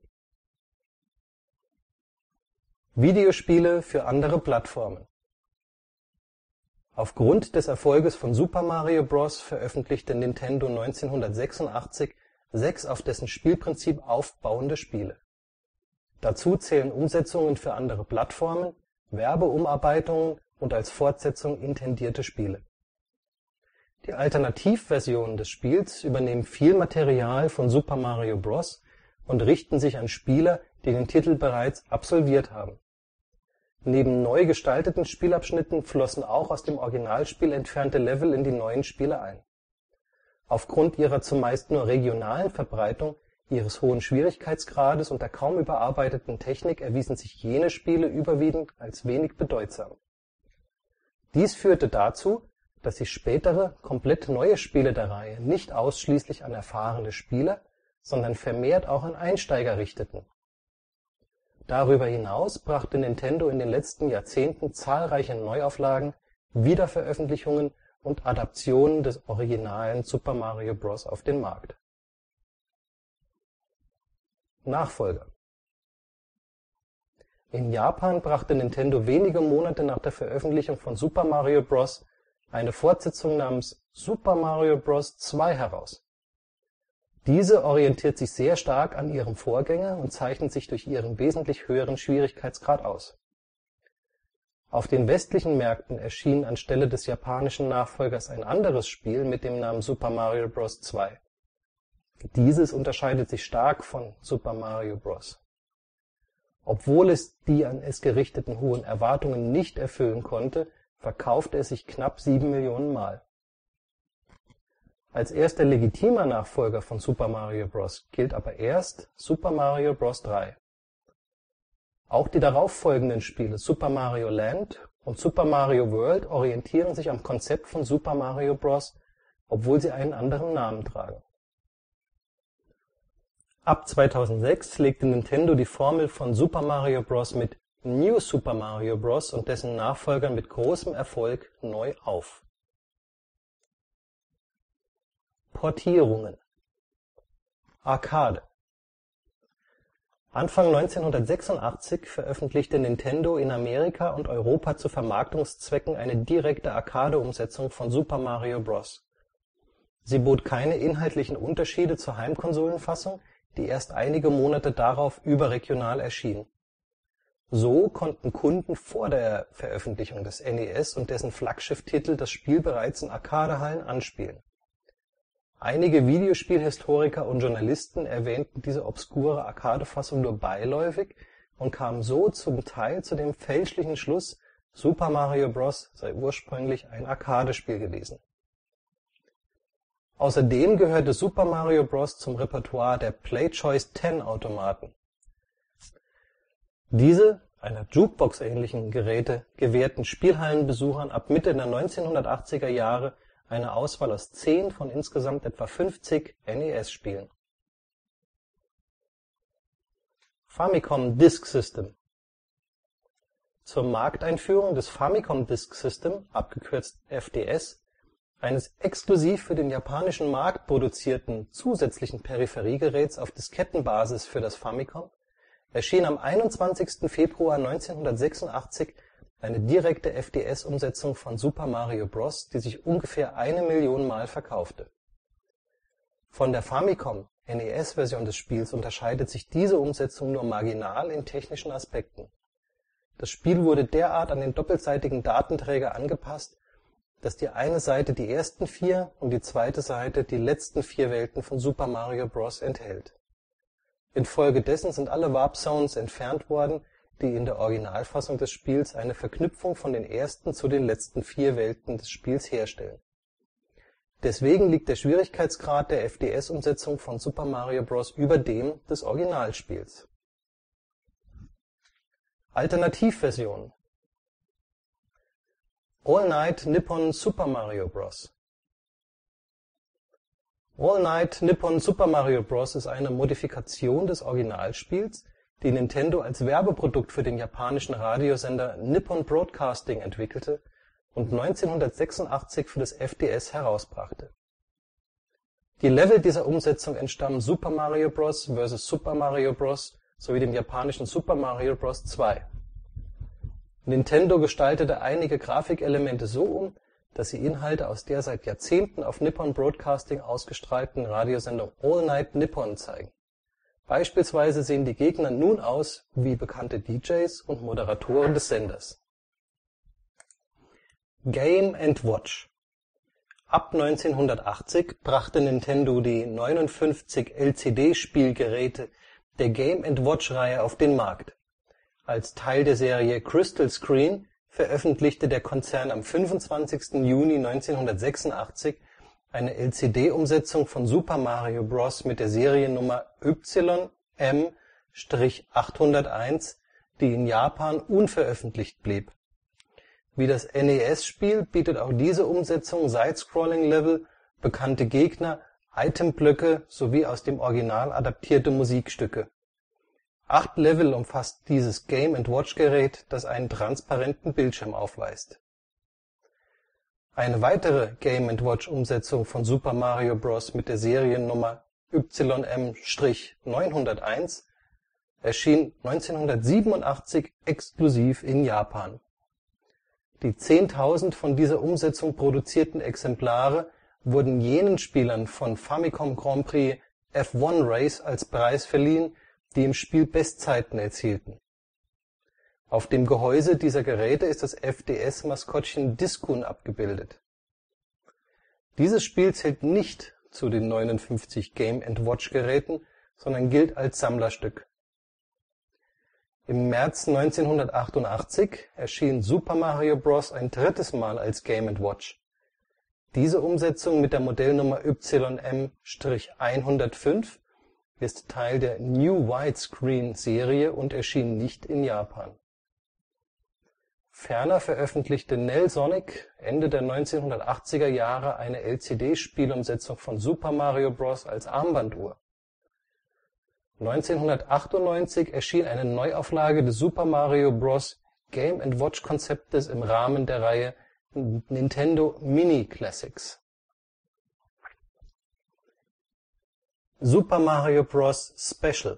Videospiele für andere Plattformen. Aufgrund des Erfolges von Super Mario Bros. Veröffentlichte Nintendo 1986 6 auf dessen Spielprinzip aufbauende Spiele. Dazu zählen Umsetzungen für andere Plattformen, Werbeumarbeitungen und als Fortsetzung intendierte Spiele. Die Alternativversionen des Spiels übernehmen viel Material von Super Mario Bros. Und richten sich an Spieler, die den Titel bereits absolviert haben. Neben neu gestalteten Spielabschnitten flossen auch aus dem Originalspiel entfernte Level in die neuen Spiele ein. Aufgrund ihrer zumeist nur regionalen Verbreitung, ihres hohen Schwierigkeitsgrades und der kaum überarbeiteten Technik erwiesen sich jene Spiele überwiegend als wenig bedeutsam. Dies führte dazu, dass sich spätere, komplett neue Spiele der Reihe nicht ausschließlich an erfahrene Spieler, sondern vermehrt auch an Einsteiger richteten. Darüber hinaus brachte Nintendo in den letzten Jahrzehnten zahlreiche Neuauflagen, Wiederveröffentlichungen und Adaptionen des originalen Super Mario Bros. Auf den Markt. Nachfolger. In Japan brachte Nintendo wenige Monate nach der Veröffentlichung von Super Mario Bros. Eine Fortsetzung namens Super Mario Bros. 2 heraus. Diese orientiert sich sehr stark an ihrem Vorgänger und zeichnet sich durch ihren wesentlich höheren Schwierigkeitsgrad aus. Auf den westlichen Märkten erschien anstelle des japanischen Nachfolgers ein anderes Spiel mit dem Namen Super Mario Bros. 2. Dieses unterscheidet sich stark von Super Mario Bros. Obwohl es die an es gerichteten hohen Erwartungen nicht erfüllen konnte, verkaufte es sich knapp 7 Millionen Mal. Als erster legitimer Nachfolger von Super Mario Bros. Gilt aber erst Super Mario Bros. 3. Auch die darauffolgenden Spiele Super Mario Land und Super Mario World orientieren sich am Konzept von Super Mario Bros., obwohl sie einen anderen Namen tragen. Ab 2006 legte Nintendo die Formel von Super Mario Bros. Mit New Super Mario Bros. Und dessen Nachfolgern mit großem Erfolg neu auf. Portierungen. Arcade. Anfang 1986 veröffentlichte Nintendo in Amerika und Europa zu Vermarktungszwecken eine direkte Arcade-Umsetzung von Super Mario Bros. Sie bot keine inhaltlichen Unterschiede zur Heimkonsolenfassung, die erst einige Monate darauf überregional erschien. So konnten Kunden vor der Veröffentlichung des NES und dessen Flaggschiff-Titel das Spiel bereits in Arcadehallen anspielen. Einige Videospielhistoriker und Journalisten erwähnten diese obskure Arcade-Fassung nur beiläufig und kamen so zum Teil zu dem fälschlichen Schluss, Super Mario Bros. Sei ursprünglich ein Arcade-Spiel gewesen. Außerdem gehörte Super Mario Bros. Zum Repertoire der PlayChoice-10-Automaten. Diese, einer Jukebox-ähnlichen Geräte, gewährten Spielhallenbesuchern ab Mitte der 1980er Jahre eine Auswahl aus 10 von insgesamt etwa 50 NES-Spielen. Famicom Disk System. Zur Markteinführung des Famicom Disk System, abgekürzt FDS, eines exklusiv für den japanischen Markt produzierten zusätzlichen Peripheriegeräts auf Diskettenbasis für das Famicom, erschien am 21. Februar 1986 eine direkte FDS-Umsetzung von Super Mario Bros., die sich ungefähr 1 Million Mal verkaufte. Von der Famicom NES-Version des Spiels unterscheidet sich diese Umsetzung nur marginal in technischen Aspekten. Das Spiel wurde derart an den doppelseitigen Datenträger angepasst, dass die eine Seite die ersten 4 und die zweite Seite die letzten 4 Welten von Super Mario Bros. Enthält. Infolgedessen sind alle Warp Zones entfernt worden, die in der Originalfassung des Spiels eine Verknüpfung von den ersten zu den letzten 4 Welten des Spiels herstellen. Deswegen liegt der Schwierigkeitsgrad der FDS-Umsetzung von Super Mario Bros. Über dem des Originalspiels. Alternativversionen: All Night Nippon Super Mario Bros. All Night Nippon Super Mario Bros. Ist eine Modifikation des Originalspiels, die Nintendo als Werbeprodukt für den japanischen Radiosender Nippon Broadcasting entwickelte und 1986 für das FDS herausbrachte. Die Level dieser Umsetzung entstammen Super Mario Bros. vs. Super Mario Bros. Sowie dem japanischen Super Mario Bros. 2. Nintendo gestaltete einige Grafikelemente so um, dass sie Inhalte aus der seit Jahrzehnten auf Nippon Broadcasting ausgestrahlten Radiosendung All Night Nippon zeigen. Beispielsweise sehen die Gegner nun aus wie bekannte DJs und Moderatoren des Senders. Game & Watch: Ab 1980 brachte Nintendo die 59 LCD-Spielgeräte der Game & Watch-Reihe auf den Markt. Als Teil der Serie Crystal Screen veröffentlichte der Konzern am 25. Juni 1986 eine LCD-Umsetzung von Super Mario Bros. Mit der Seriennummer YM-801, die in Japan unveröffentlicht blieb. Wie das NES-Spiel bietet auch diese Umsetzung Side-Scrolling-Level, bekannte Gegner, Itemblöcke sowie aus dem Original adaptierte Musikstücke. 8 Level umfasst dieses Game & Watch-Gerät, das einen transparenten Bildschirm aufweist. Eine weitere Game & Watch-Umsetzung von Super Mario Bros. Mit der Seriennummer YM-901 erschien 1987 exklusiv in Japan. Die 10.000 von dieser Umsetzung produzierten Exemplare wurden jenen Spielern von Famicom Grand Prix F1 Race als Preis verliehen, die im Spiel Bestzeiten erzielten. Auf dem Gehäuse dieser Geräte ist das FDS-Maskottchen Diskun abgebildet. Dieses Spiel zählt nicht zu den 59 Game & Watch-Geräten, sondern gilt als Sammlerstück. Im März 1988 erschien Super Mario Bros. Ein drittes Mal als Game & Watch. Diese Umsetzung mit der Modellnummer YM-105 ist Teil der New Widescreen-Serie und erschien nicht in Japan. Ferner veröffentlichte Nelsonic Ende der 1980er Jahre eine LCD-Spielumsetzung von Super Mario Bros. Als Armbanduhr. 1998 erschien eine Neuauflage des Super Mario Bros. Game & Watch-Konzeptes im Rahmen der Reihe Nintendo Mini Classics. Super Mario Bros. Special: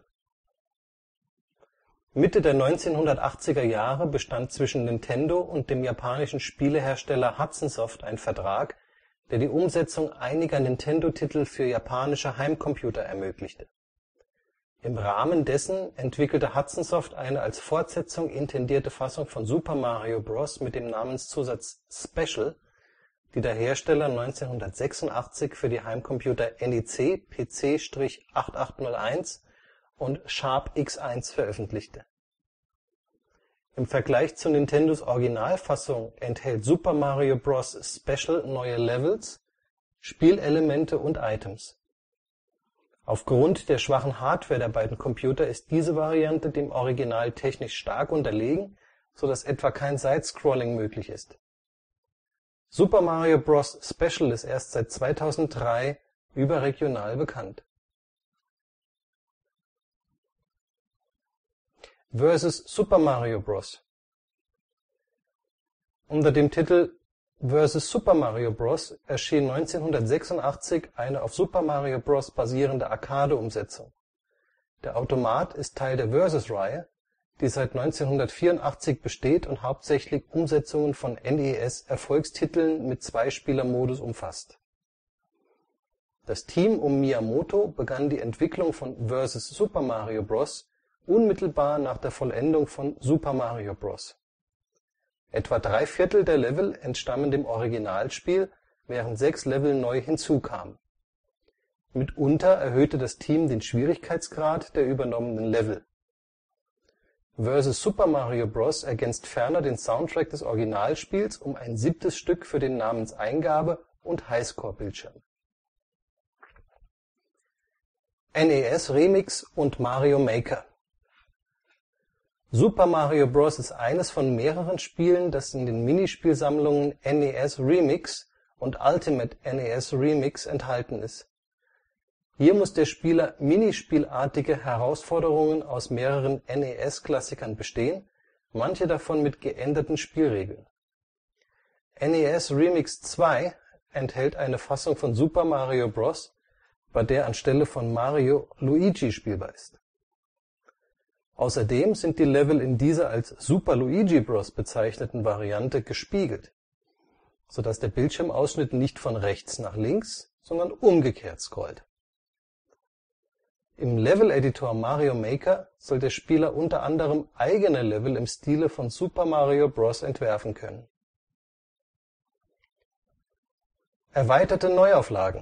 Mitte der 1980er Jahre bestand zwischen Nintendo und dem japanischen Spielehersteller Hudson Soft ein Vertrag, der die Umsetzung einiger Nintendo-Titel für japanische Heimcomputer ermöglichte. Im Rahmen dessen entwickelte Hudson Soft eine als Fortsetzung intendierte Fassung von Super Mario Bros. Mit dem Namenszusatz Special, die der Hersteller 1986 für die Heimcomputer NEC PC-8801 und Sharp X1 veröffentlichte. Im Vergleich zu Nintendos Originalfassung enthält Super Mario Bros. Special neue Levels, Spielelemente und Items. Aufgrund der schwachen Hardware der beiden Computer ist diese Variante dem Original technisch stark unterlegen, so dass etwa kein Side-Scrolling möglich ist. Super Mario Bros. Special ist erst seit 2003 überregional bekannt. Vs. Super Mario Bros. Unter dem Titel Vs. Super Mario Bros. Erschien 1986 eine auf Super Mario Bros. Basierende Arcade-Umsetzung. Der Automat ist Teil der Vs.-Reihe, die seit 1984 besteht und hauptsächlich Umsetzungen von NES-Erfolgstiteln mit Zweispieler-Modus umfasst. Das Team um Miyamoto begann die Entwicklung von Vs. Super Mario Bros. Unmittelbar nach der Vollendung von Super Mario Bros. Etwa 3/4 der Level entstammen dem Originalspiel, während 6 Level neu hinzukamen. Mitunter erhöhte das Team den Schwierigkeitsgrad der übernommenen Level. Vs. Super Mario Bros. Ergänzt ferner den Soundtrack des Originalspiels um ein 7. Stück für den Namenseingabe - und Highscore-Bildschirm. NES Remix und Mario Maker. Super Mario Bros. Ist eines von mehreren Spielen, das in den Minispielsammlungen NES Remix und Ultimate NES Remix enthalten ist. Hier muss der Spieler minispielartige Herausforderungen aus mehreren NES-Klassikern bestehen, manche davon mit geänderten Spielregeln. NES Remix 2 enthält eine Fassung von Super Mario Bros., bei der anstelle von Mario Luigi spielbar ist. Außerdem sind die Level in dieser als Super Luigi Bros. Bezeichneten Variante gespiegelt, sodass der Bildschirmausschnitt nicht von rechts nach links, sondern umgekehrt scrollt. Im Level-Editor Mario Maker soll der Spieler unter anderem eigene Level im Stile von Super Mario Bros. Entwerfen können. Erweiterte Neuauflagen.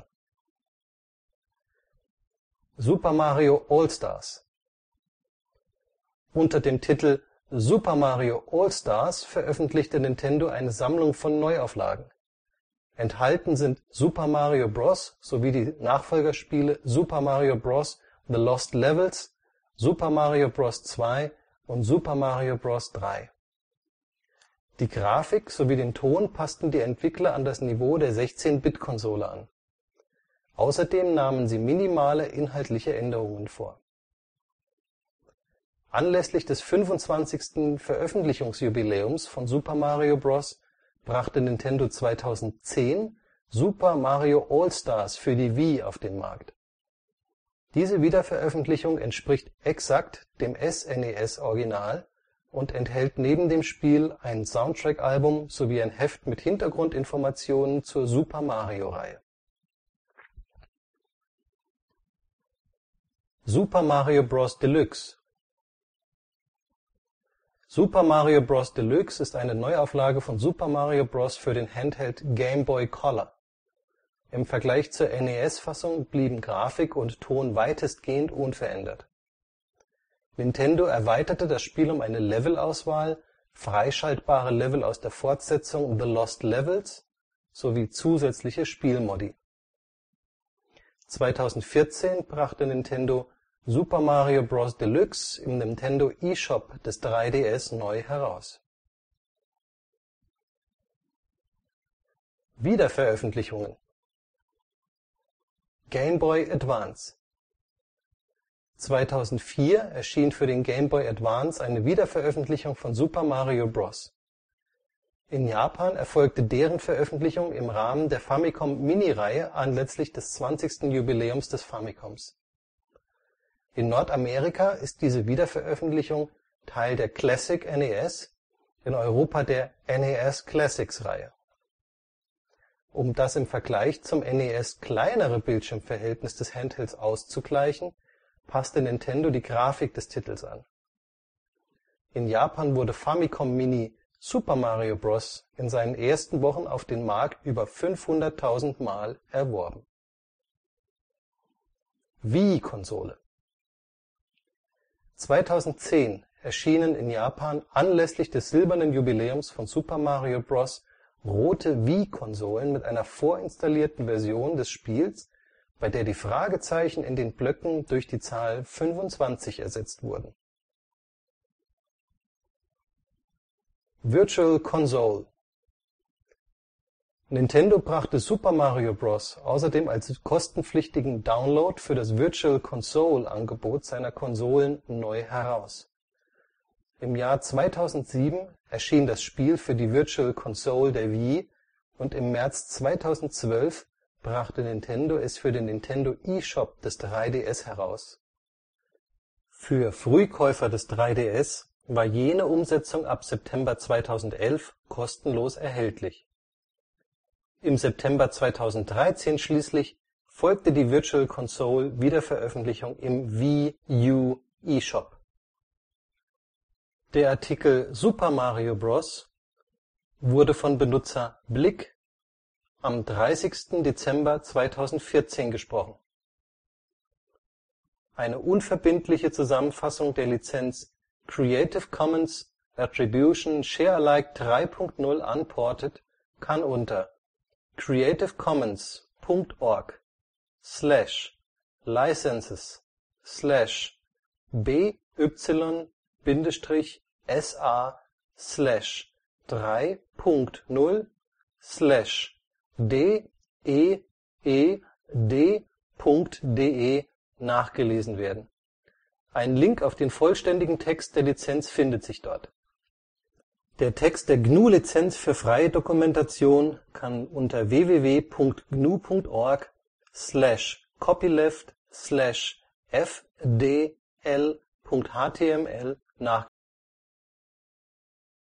Super Mario All-Stars. Unter dem Titel Super Mario All-Stars veröffentlichte Nintendo eine Sammlung von Neuauflagen. Enthalten sind Super Mario Bros. Sowie die Nachfolgerspiele Super Mario Bros. The Lost Levels, Super Mario Bros. 2 und Super Mario Bros. 3. Die Grafik sowie den Ton passten die Entwickler an das Niveau der 16-Bit-Konsole an. Außerdem nahmen sie minimale inhaltliche Änderungen vor. Anlässlich des 25. Veröffentlichungsjubiläums von Super Mario Bros. Brachte Nintendo 2010 Super Mario All-Stars für die Wii auf den Markt. Diese Wiederveröffentlichung entspricht exakt dem SNES-Original und enthält neben dem Spiel ein Soundtrack-Album sowie ein Heft mit Hintergrundinformationen zur Super-Mario-Reihe. Super Mario Bros. Deluxe. Super Mario Bros. Deluxe ist eine Neuauflage von Super Mario Bros. Für den Handheld Game Boy Color. Im Vergleich zur NES-Fassung blieben Grafik und Ton weitestgehend unverändert. Nintendo erweiterte das Spiel um eine Levelauswahl, freischaltbare Level aus der Fortsetzung The Lost Levels sowie zusätzliche Spielmodi. 2014 brachte Nintendo Super Mario Bros. Deluxe im Nintendo eShop des 3DS neu heraus. Wiederveröffentlichungen. Game Boy Advance. 2004 erschien für den Game Boy Advance eine Wiederveröffentlichung von Super Mario Bros. In Japan erfolgte deren Veröffentlichung im Rahmen der Famicom-Mini-Reihe anlässlich des 20. Jubiläums des Famicoms. In Nordamerika ist diese Wiederveröffentlichung Teil der Classic NES, in Europa der NES Classics-Reihe. Um das im Vergleich zum NES kleinere Bildschirmverhältnis des Handhelds auszugleichen, passte Nintendo die Grafik des Titels an. In Japan wurde Famicom Mini Super Mario Bros. In seinen ersten Wochen auf den Markt über 500.000 Mal erworben. Wii-Konsole. 2010 erschienen in Japan anlässlich des silbernen Jubiläums von Super Mario Bros. Rote Wii-Konsolen mit einer vorinstallierten Version des Spiels, bei der die Fragezeichen in den Blöcken durch die Zahl 25 ersetzt wurden. Virtual Console. Nintendo brachte Super Mario Bros. Außerdem als kostenpflichtigen Download für das Virtual Console Angebot seiner Konsolen neu heraus. Im Jahr 2007 erschien das Spiel für die Virtual Console der Wii und im März 2012 brachte Nintendo es für den Nintendo eShop des 3DS heraus. Für Frühkäufer des 3DS war jene Umsetzung ab September 2011 kostenlos erhältlich. Im September 2013 schließlich folgte die Virtual Console Wiederveröffentlichung im Wii U eShop. Der Artikel Super Mario Bros. Wurde von Benutzer Blick am 30. Dezember 2014 gesprochen. Eine unverbindliche Zusammenfassung der Lizenz Creative Commons Attribution Share Alike 3 Punkt 0 Unported kann unter creativecommons/licenses/BY-SA/3.0/DEED.de nachgelesen werden. Ein Link auf den vollständigen Text der Lizenz findet sich dort. Der Text der GNU-Lizenz für freie Dokumentation kann unter www.gnu.org/copyleft/fdl.html nachgelesen